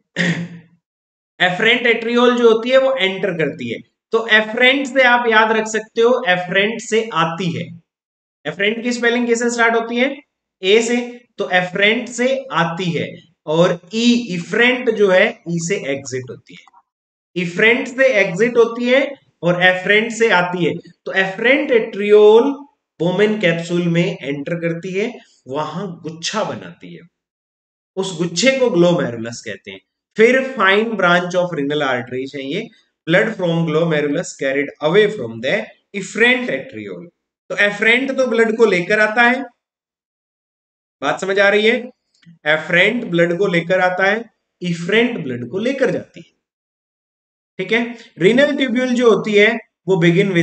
एफरेंट एट्रियोल जो होती है वो एंटर करती है। तो एफरेंट से आप याद रख सकते हो, एफरेंट से आती है। एफरेंट की स्पेलिंग कैसे स्टार्ट होती है? ए से। तो एफरेंट से आती है। और ई, इफरेंट जो है ई से एग्जिट होती है। इफरेंट से एग्जिट होती है और एफरेंट से आती है। तो एफरेंट एट्रियोल बोमेन कैप्सूल में एंटर करती है, वहां गुच्छा बनाती है, उस गुच्छे को ग्लोमेरुलस कहते हैं। फिर fine branch of renal arteries है ये। Blood from glomerulus carried away from the efferent arteriole. तो एफरेंट तो ब्लड को लेकर आता है, बात समझ आ रही है? एफरेंट ब्लड को लेकर आता है, इफरेंट ब्लड को लेकर जाती है। ठीक है? रीनल ट्यूब्यूल जो होती है वो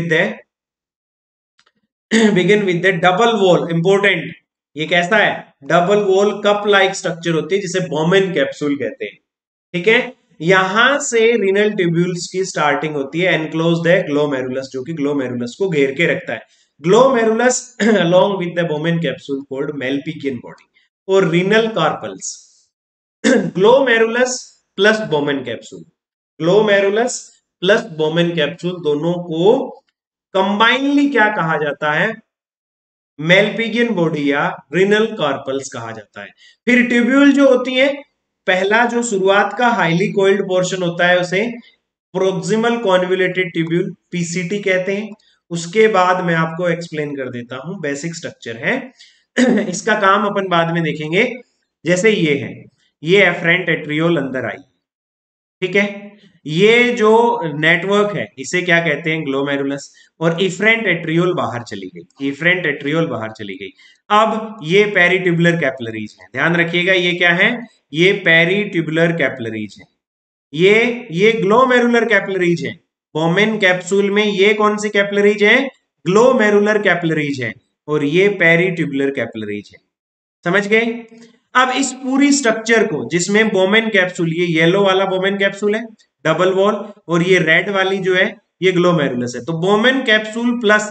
begin with the double wall. Important, ये कैसा है? Double wall cup like structure होती है, जिसे बोमेन कैप्सूल कहते हैं। ठीक है? यहां से रीनल ट्यूब्यूल्स की स्टार्टिंग होती है। एनक्लोज्ड है ग्लोमेरुलस, जो कि ग्लोमेरुलस को घेर के रखता है। Glomerulus along with the Bowman capsule called Malpighian body और renal corpuscles. Glomerulus plus Bowman capsule, glomerulus plus Bowman capsule दोनों को कंबाइनली क्या कहा जाता है? मेल्पिगियन बॉडी या रिनल कार्पल्स कहा जाता है। फिर ट्यूब्यूल जो होती है, पहला जो शुरुआत का हाईली कोइल्ड पोर्शन होता है उसे प्रोक्सिमल कॉन्वुलेटेड ट्यूब्यूल पीसीटी कहते हैं। उसके बाद मैं आपको एक्सप्लेन कर देता हूं, बेसिक स्ट्रक्चर है इसका काम अपन बाद में देखेंगे। जैसे ये है, ये एफरेंट एट्रियोल अंदर आई, ठीक है? ये जो नेटवर्क है इसे क्या कहते हैं? ग्लोमेरुलस। और इफरेंट एट्रियोल बाहर चली गई, इफरेंट एट्रियोल बाहर चली गई। अब ये पेरीट्यूबुलर कैपिलरीज है, ध्यान रखिएगा ये क्या है? ये पेरीट्यूबुलर कैपिलरीज है। ये ग्लोमेरुलर कैपिलरीज है। बोमेन कैप्सूल में ये कौन सी कैपिलरीज है? ग्लोमेरुलर कैपिलरीज है। और ये पेरीट्यूबुलर कैपिलरीज है। समझ गए? अब इस पूरी स्ट्रक्चर को, जिसमें बोमेन कैप्सूल, ये येलो वाला बोमेन कैप्सूल है डबल वॉल, और ये रेड वाली जो है ये ग्लोमेरुलस है। तो बोमेन कैप्सूल प्लस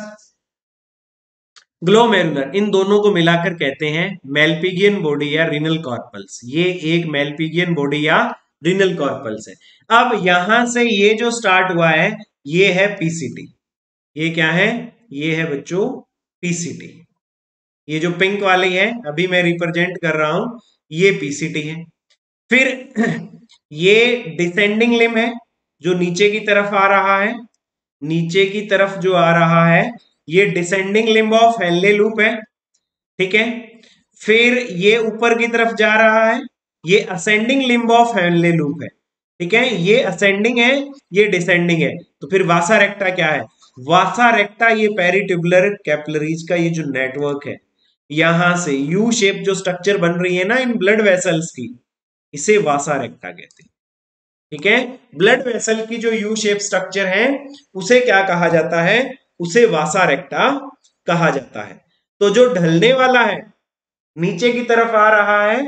ग्लोमेरुलर, इन दोनों को मिलाकर कहते हैं मेल्पिगियन बॉडी या रीनल कॉर्पल्स। ये एक मेल्पिगियन बॉडी या रीनल कॉर्पल्स है। अब यहां से ये जो स्टार्ट हुआ है ये है पीसीटी। ये क्या है? ये है बच्चों पीसीटी। ये जो पिंक वाली है अभी मैं रिप्रेजेंट कर रहा हूं, ये पीसीटी है। फिर ये डिसेंडिंग लिम है जो नीचे की तरफ आ रहा है, नीचे की तरफ जो आ रहा है ये descending limb of Henle loop है। ठीक है? फिर ये ऊपर की तरफ जा रहा है, ये ascending limb of Henle loop है। ठीक है? ये असेंडिंग है, ये डिसेंडिंग है। तो फिर वासा रेक्टा क्या है? वासा रेक्टा ये पेरीट्यूबुलर कैपिलरीज का ये जो नेटवर्क है, यहां से यू शेप जो स्ट्रक्चर बन रही है ना इन ब्लड वेसल्स की, इसे वासा रेक्टा कहते हैं। ठीक है? ब्लड वेसल की जो यू शेप स्ट्रक्चर है उसे क्या कहा जाता है? उसे वासा रेक्टा कहा जाता है। तो जो ढलने वाला है, नीचे की तरफ आ रहा है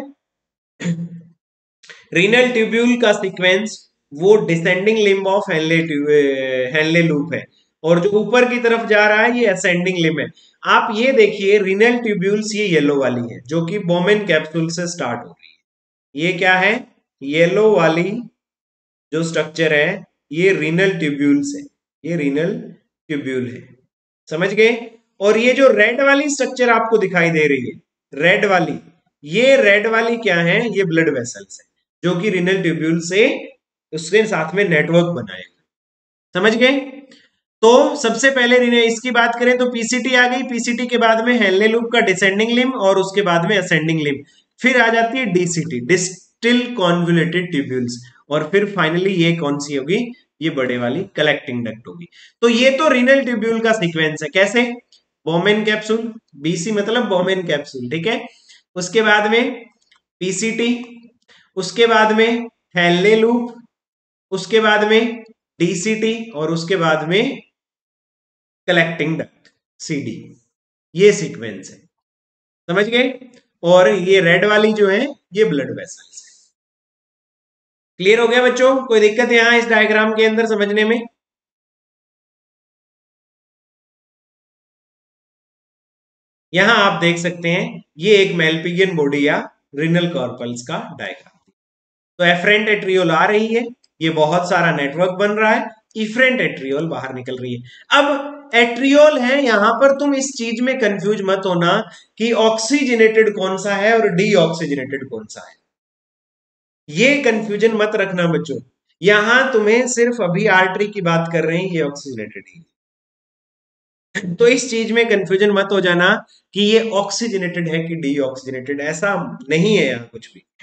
रीनल ट्यूब्यूल का सीक्वेंस, वो descending limb of Henle loop है। और जो ऊपर की तरफ जा रहा है ये असेंडिंग लिम्ब है। आप ये देखिए रीनल ट्यूब्यूल्स ये येलो वाली है जो कि बोमेन कैप्सूल से स्टार्ट हो रही है। ये क्या है? येलो वाली जो स्ट्रक्चर है ये रीनल ट्यूब्यूल्स है, ये रीनल ट्यूब्यूल है। समझ गए? और ये जो रेड वाली स्ट्रक्चर आपको दिखाई दे रही है, रेड वाली, ये रेड वाली क्या है, ये ब्लड वेसल्स है, जो कि रीनल ट्यूब्यूल से उसके साथ में नेटवर्क बनाएगा। समझ गए? तो सबसे पहले इसकी बात करें तो पीसीटी आ गई, पीसीटी के बाद में हेनले लूप का डिसेंडिंग लिम्ब और उसके बाद में असेंडिंग लिम्ब, फिर आ जाती है डीसीटी, डिस्टिल कॉन्वोल्यूटेड ट्यूब्यूल्स, और फिर फाइनली ये कौन सी होगी, ये बड़े वाली कलेक्टिंग डक्ट होगी। तो ये तो रीनल ट्यूब्यूल का सीक्वेंस है। कैसे? बोमेन कैप्सूल, बीसी मतलब बोमेन कैप्सूल, ठीक है। उसके बाद में पीसीटी, उसके बाद में हेनले लूप, उसके बाद में डीसीटी, और उसके बाद में कलेक्टिंग डक्ट सीडी। ये सीक्वेंस है, समझ गए? और ये रेड वाली जो है ये ब्लड वेसल्स है। क्लियर हो गया बच्चों? कोई दिक्कत यहां इस डायग्राम के अंदर समझने में? यहां आप देख सकते हैं ये एक मेलपिगियन बॉडी या रीनल कॉर्पल्स का डायग्राम। तो एफरेंट एट्रियोल आ रही है, ये बहुत सारा नेटवर्क बन रहा है, इफरेंट एट्रियोल बाहर निकल रही है। अब एट्रियोल है, यहां पर तुम इस चीज में कंफ्यूज मत होना कि ऑक्सीजनेटेड कौन सा है और डीऑक्सीजनेटेड कौन सा है, ये कंफ्यूजन मत रखना बच्चों। यहां तुम्हें सिर्फ अभी आर्टरी की बात कर रहे हैं, ये ऑक्सीजनेटेड ही, तो इस चीज में कंफ्यूजन मत हो जाना कि ये ऑक्सीजनेटेड है कि डीऑक्सीजनेटेड, ऐसा नहीं है यहां कुछ भी।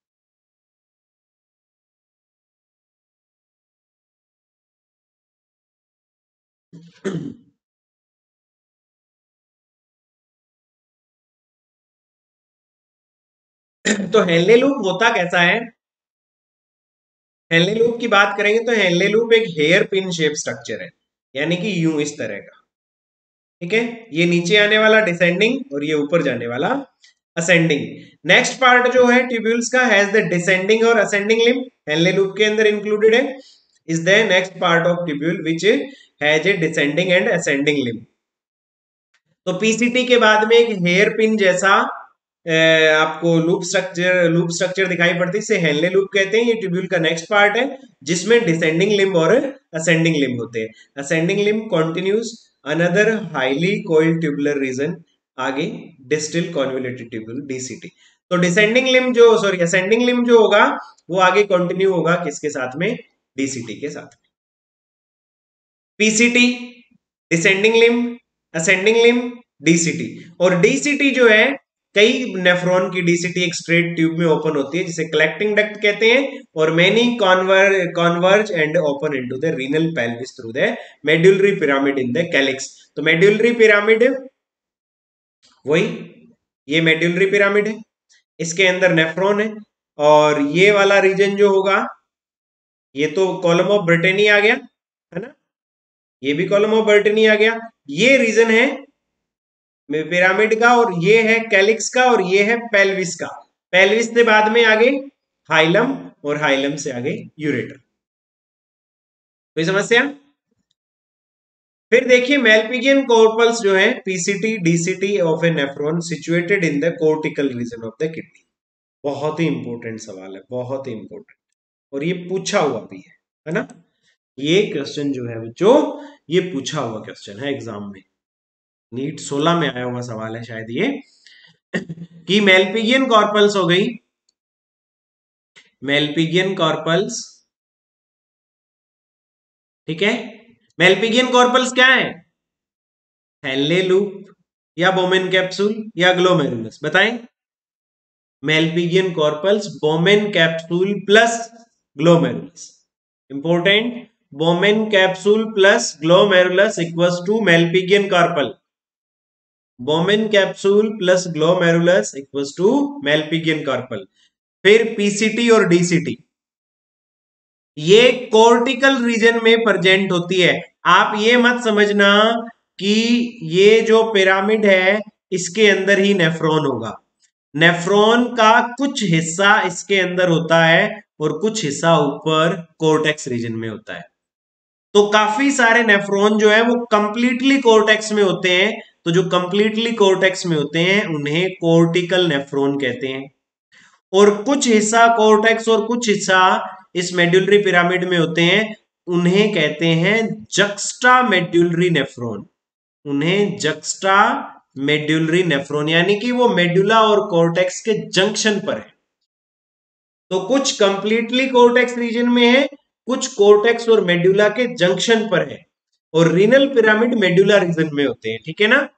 तो हेनले लूप होता कैसा है? हेनले लूप की बात करेंगे तो हेनले लूप एक हेयर पिन शेप स्ट्रक्चर है, यानी कि यूं इस तरह का, ठीक है। ये नीचे आने वाला डिसेंडिंग और ये ऊपर जाने वाला असेंडिंग। नेक्स्ट पार्ट जो है ट्यूब्यूल्स का हैज द डिसेंडिंग और असेंडिंग लिम्ब, हेनले लूप के अंदर इंक्लूडेड है, is the next part of tubule which has a descending and ascending limb. तो पीसीटी के बाद में एक हेयर पिन जैसा आपको लूप स्ट्रक्चर दिखाई पड़ती है, इसे हेनले लूप कहते हैं। ये ट्यूब्यूल का नेक्स्ट पार्ट है जिसमें डिसेंडिंग लिम्ब और असेंडिंग लिम्ब होते हैं। Ascending limb continues another highly coiled tubular region, आगे डिस्टिल कॉन्वोल्यूटेड ट्यूब्यूल डीसीटी। तो डिसेंडिंग लिम्ब जो सॉरी असेंडिंग लिम्ब जो होगा वो आगे कंटिन्यू होगा किसके साथ में, डीसीटी के साथ। PCT, descending limb, ascending limb, DCT. और डीसीटी जो है कई नेफ्रॉन की डीसीटी एक स्ट्रेट ट्यूब में ओपन होती है जिसे कलेक्टिंग डक्ट कहते हैं, और many converge and open into the renal pelvis through the medullary pyramid in the calyx. तो मेड्यूलरी पिरामिड वही, ये मेड्यूलरी पिरामिड है, इसके अंदर नेफ्रॉन है, और ये वाला रीजन जो होगा ये तो कॉलम ऑफ ब्रिटेनी आ गया है ना, ये भी कॉलम ऑफ ब्रिटेनी आ गया, ये रीजन है पिरामिड का, और ये है कैलिक्स का, और ये है पेल्विस का। पेल्विस से बाद में आगे हाइलम, और हाइलम से आगे यूरेटर। कोई समस्या? फिर देखिए मेलपिगियन कॉर्पल्स जो है PCT DCT of a nephron situated in the cortical region of the kidney. बहुत ही इंपॉर्टेंट सवाल है, बहुत ही इंपॉर्टेंट, और ये पूछा हुआ भी है ना। ये क्वेश्चन जो है बच्चों ये पूछा हुआ क्वेश्चन है एग्जाम में, नीट 16 में आया हुआ सवाल है शायद ये, कि मेलपिगियन कॉर्पल्स हो गई, मेलपिगियन कॉर्पल्स, ठीक है। मेलपिगियन कॉर्पल्स क्या है? हेनले लूप या बोमेन कैप्सूल या ग्लोमेरुलस, बताएं। Malpighian corpuscles Bowman capsule plus glomerulus, important, Bowman capsule plus glomerulus equals to Malpighian corpuscle, Bowman capsule plus glomerulus equals to Malpighian corpuscle. फिर पीसीटी और DCT ये cortical reason में present होती है। आप ये मत समझना कि ये जो पिरामिड है इसके अंदर ही नेफ्रॉन होगा, नेफ्रॉन का कुछ हिस्सा इसके अंदर होता है और कुछ हिस्सा ऊपर कोर्टेक्स रीजन में होता है। तो काफी सारे नेफ्रॉन जो है वो कंप्लीटली कोर्टेक्स में होते हैं, तो जो कंप्लीटली कोर्टेक्स में होते हैं उन्हें कोर्टिकल नेफ्रॉन कहते हैं, और कुछ हिस्सा कोर्टेक्स और कुछ हिस्सा इस मेड्यूलरी पिरामिड में होते हैं, उन्हें कहते हैं जक्स्टा मेड्यूलरी नेफ्रॉन, उन्हें जक्स्टा मेड्यूलरी नेफ्रॉन, यानी कि वो मेडुला और कॉर्टेक्स के जंक्शन पर है। तो कुछ कंप्लीटली कोर्टेक्स रीजन में है, कुछ कोर्टेक्स और मेडुला के जंक्शन पर है, और रीनल पिरामिड मेडुला रीजन में होते हैं, ठीक है ना।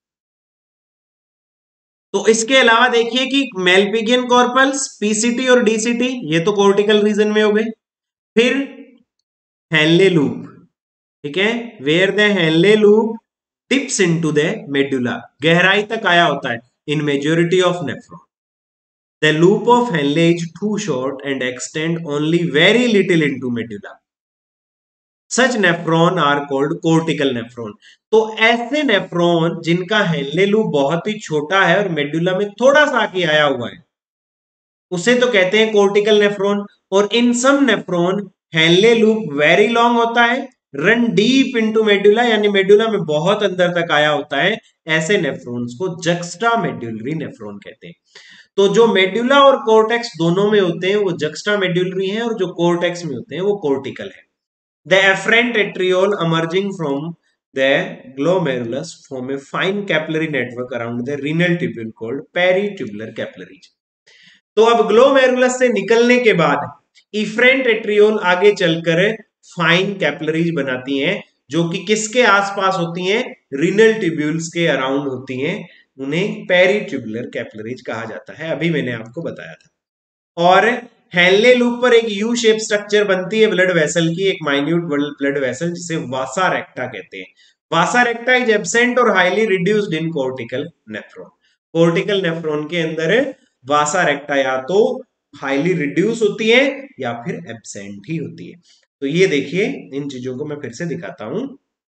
तो इसके अलावा देखिए कि मेलपिगियन कॉर्पल्स, पीसीटी और डीसीटी, ये तो कोर्टिकल रीजन में हो गए। फिर हेनले लूप, ठीक है, where the Henle loop tips into the medulla, गहराई तक आया होता है in majority of nephron. The loop of Henle is too short and extend only very little into medulla. Such nephron are called cortical nephron. तो ऐसे nephron जिनका Henle loop बहुत ही छोटा है और मेडुला में थोड़ा सा आके आया हुआ है, उसे तो कहते हैं कोर्टिकल नेफ्रॉन। और in some nephron Henle loop very long होता है, रन डीप इनटू मेडुला, यानी मेडुला में बहुत अंदर तक आया होता है। ऐसे नेफ्रॉन्स को जक्स्टा मेड्यूलरी नेफ्रॉन कहते हैं। तो जो मेडुला और कोर्टेक्स दोनों में होते हैं वो जक्स्टा मेड्यूलरी है, और जो कोर्टेक्स में होते हैं वो कोर्टिकल है। The efferent arteriole emerging from the glomerulus form a fine capillary network around the renal tubule called peritubular capillaries. तो अब ग्लोमेरुलस से निकलने के बाद इफरेंट एट्रियोल आगे चलकर फाइन कैपिलरीज बनाती हैं, जो कि किसके आसपास होती हैं, रीनल ट्यूब्यूल्स के अराउंड होती हैं। उन्हें पेरिट्यूबुलर कैपिलरीज कहा जाता है, अभी मैंने आपको बताया था। और हेनले लूप पर एक यू शेप स्ट्रक्चर बनती है ब्लड वेसल की, एक माइन्यूट ब्लड वेसल, जिसे वासा रेक्टा कहते हैं। वासा रेक्टा इज एब्सेंट और highly reduced in cortical nephron. Cortical nephron के अंदर वासा रेक्टा या तो हाईली रिड्यूस होती है या फिर एब्सेंट ही होती है। तो ये देखिए, इन चीजों को मैं फिर से दिखाता हूं।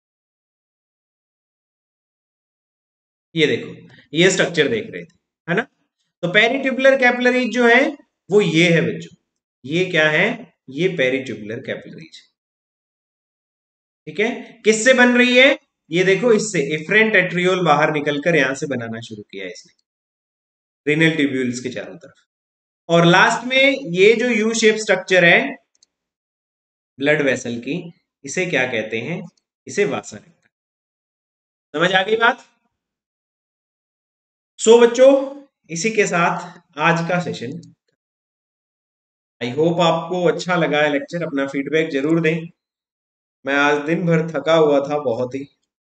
ये देखो, ये स्ट्रक्चर देख रहे थे, है ना। तो पेरिट्यूबुलर कैपिलरीज जो है वो ये है बच्चों, ये क्या है, ये पेरिट्यूबुलर कैपिलरीज, ठीक है। किससे बन रही है, ये देखो, इससे इफरेंट एट्रियोल बाहर निकलकर यहां से बनाना शुरू किया है इसने, रीनल ट्यूब्यूल्स के चारों तरफ। और लास्ट में ये जो यू शेप स्ट्रक्चर है ब्लड वेसल की, इसे क्या कहते हैं, इसे वासा रेक्टा। समझ आ गई बात। सो बच्चों, इसी के साथ आज का सेशन, आई होप आपको अच्छा लगा है लेक्चर। अपना फीडबैक जरूर दें। मैं आज दिन भर थका हुआ था बहुत ही,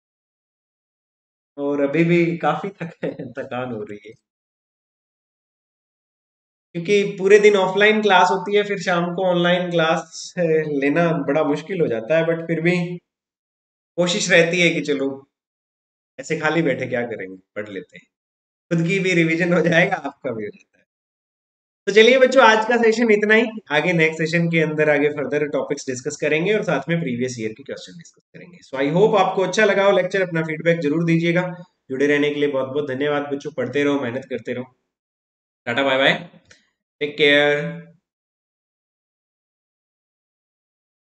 और अभी भी काफी थकान हो रही है, क्योंकि पूरे दिन ऑफलाइन क्लास होती है, फिर शाम को ऑनलाइन क्लास लेना बड़ा मुश्किल हो जाता है। बट फिर भी कोशिश रहती है कि चलो, ऐसे खाली बैठे क्या करेंगे, पढ़ लेते हैं, खुद की भी रिवीजन हो जाएगा, आपका भी हो जाता है। तो चलिए बच्चों, आज का सेशन इतना ही। आगे नेक्स्ट सेशन के अंदर आगे फर्दर टॉपिक्स डिस्कस करेंगे और साथ में प्रीवियस ईयर के क्वेश्चन डिस्कस करेंगे। सो आई होप आपको अच्छा लगा हो लेक्चर। अपना फीडबैक जरूर दीजिएगा। जुड़े रहने के लिए बहुत बहुत धन्यवाद बच्चों। पढ़ते रहो, मेहनत करते रहो। Tata bye bye, take care.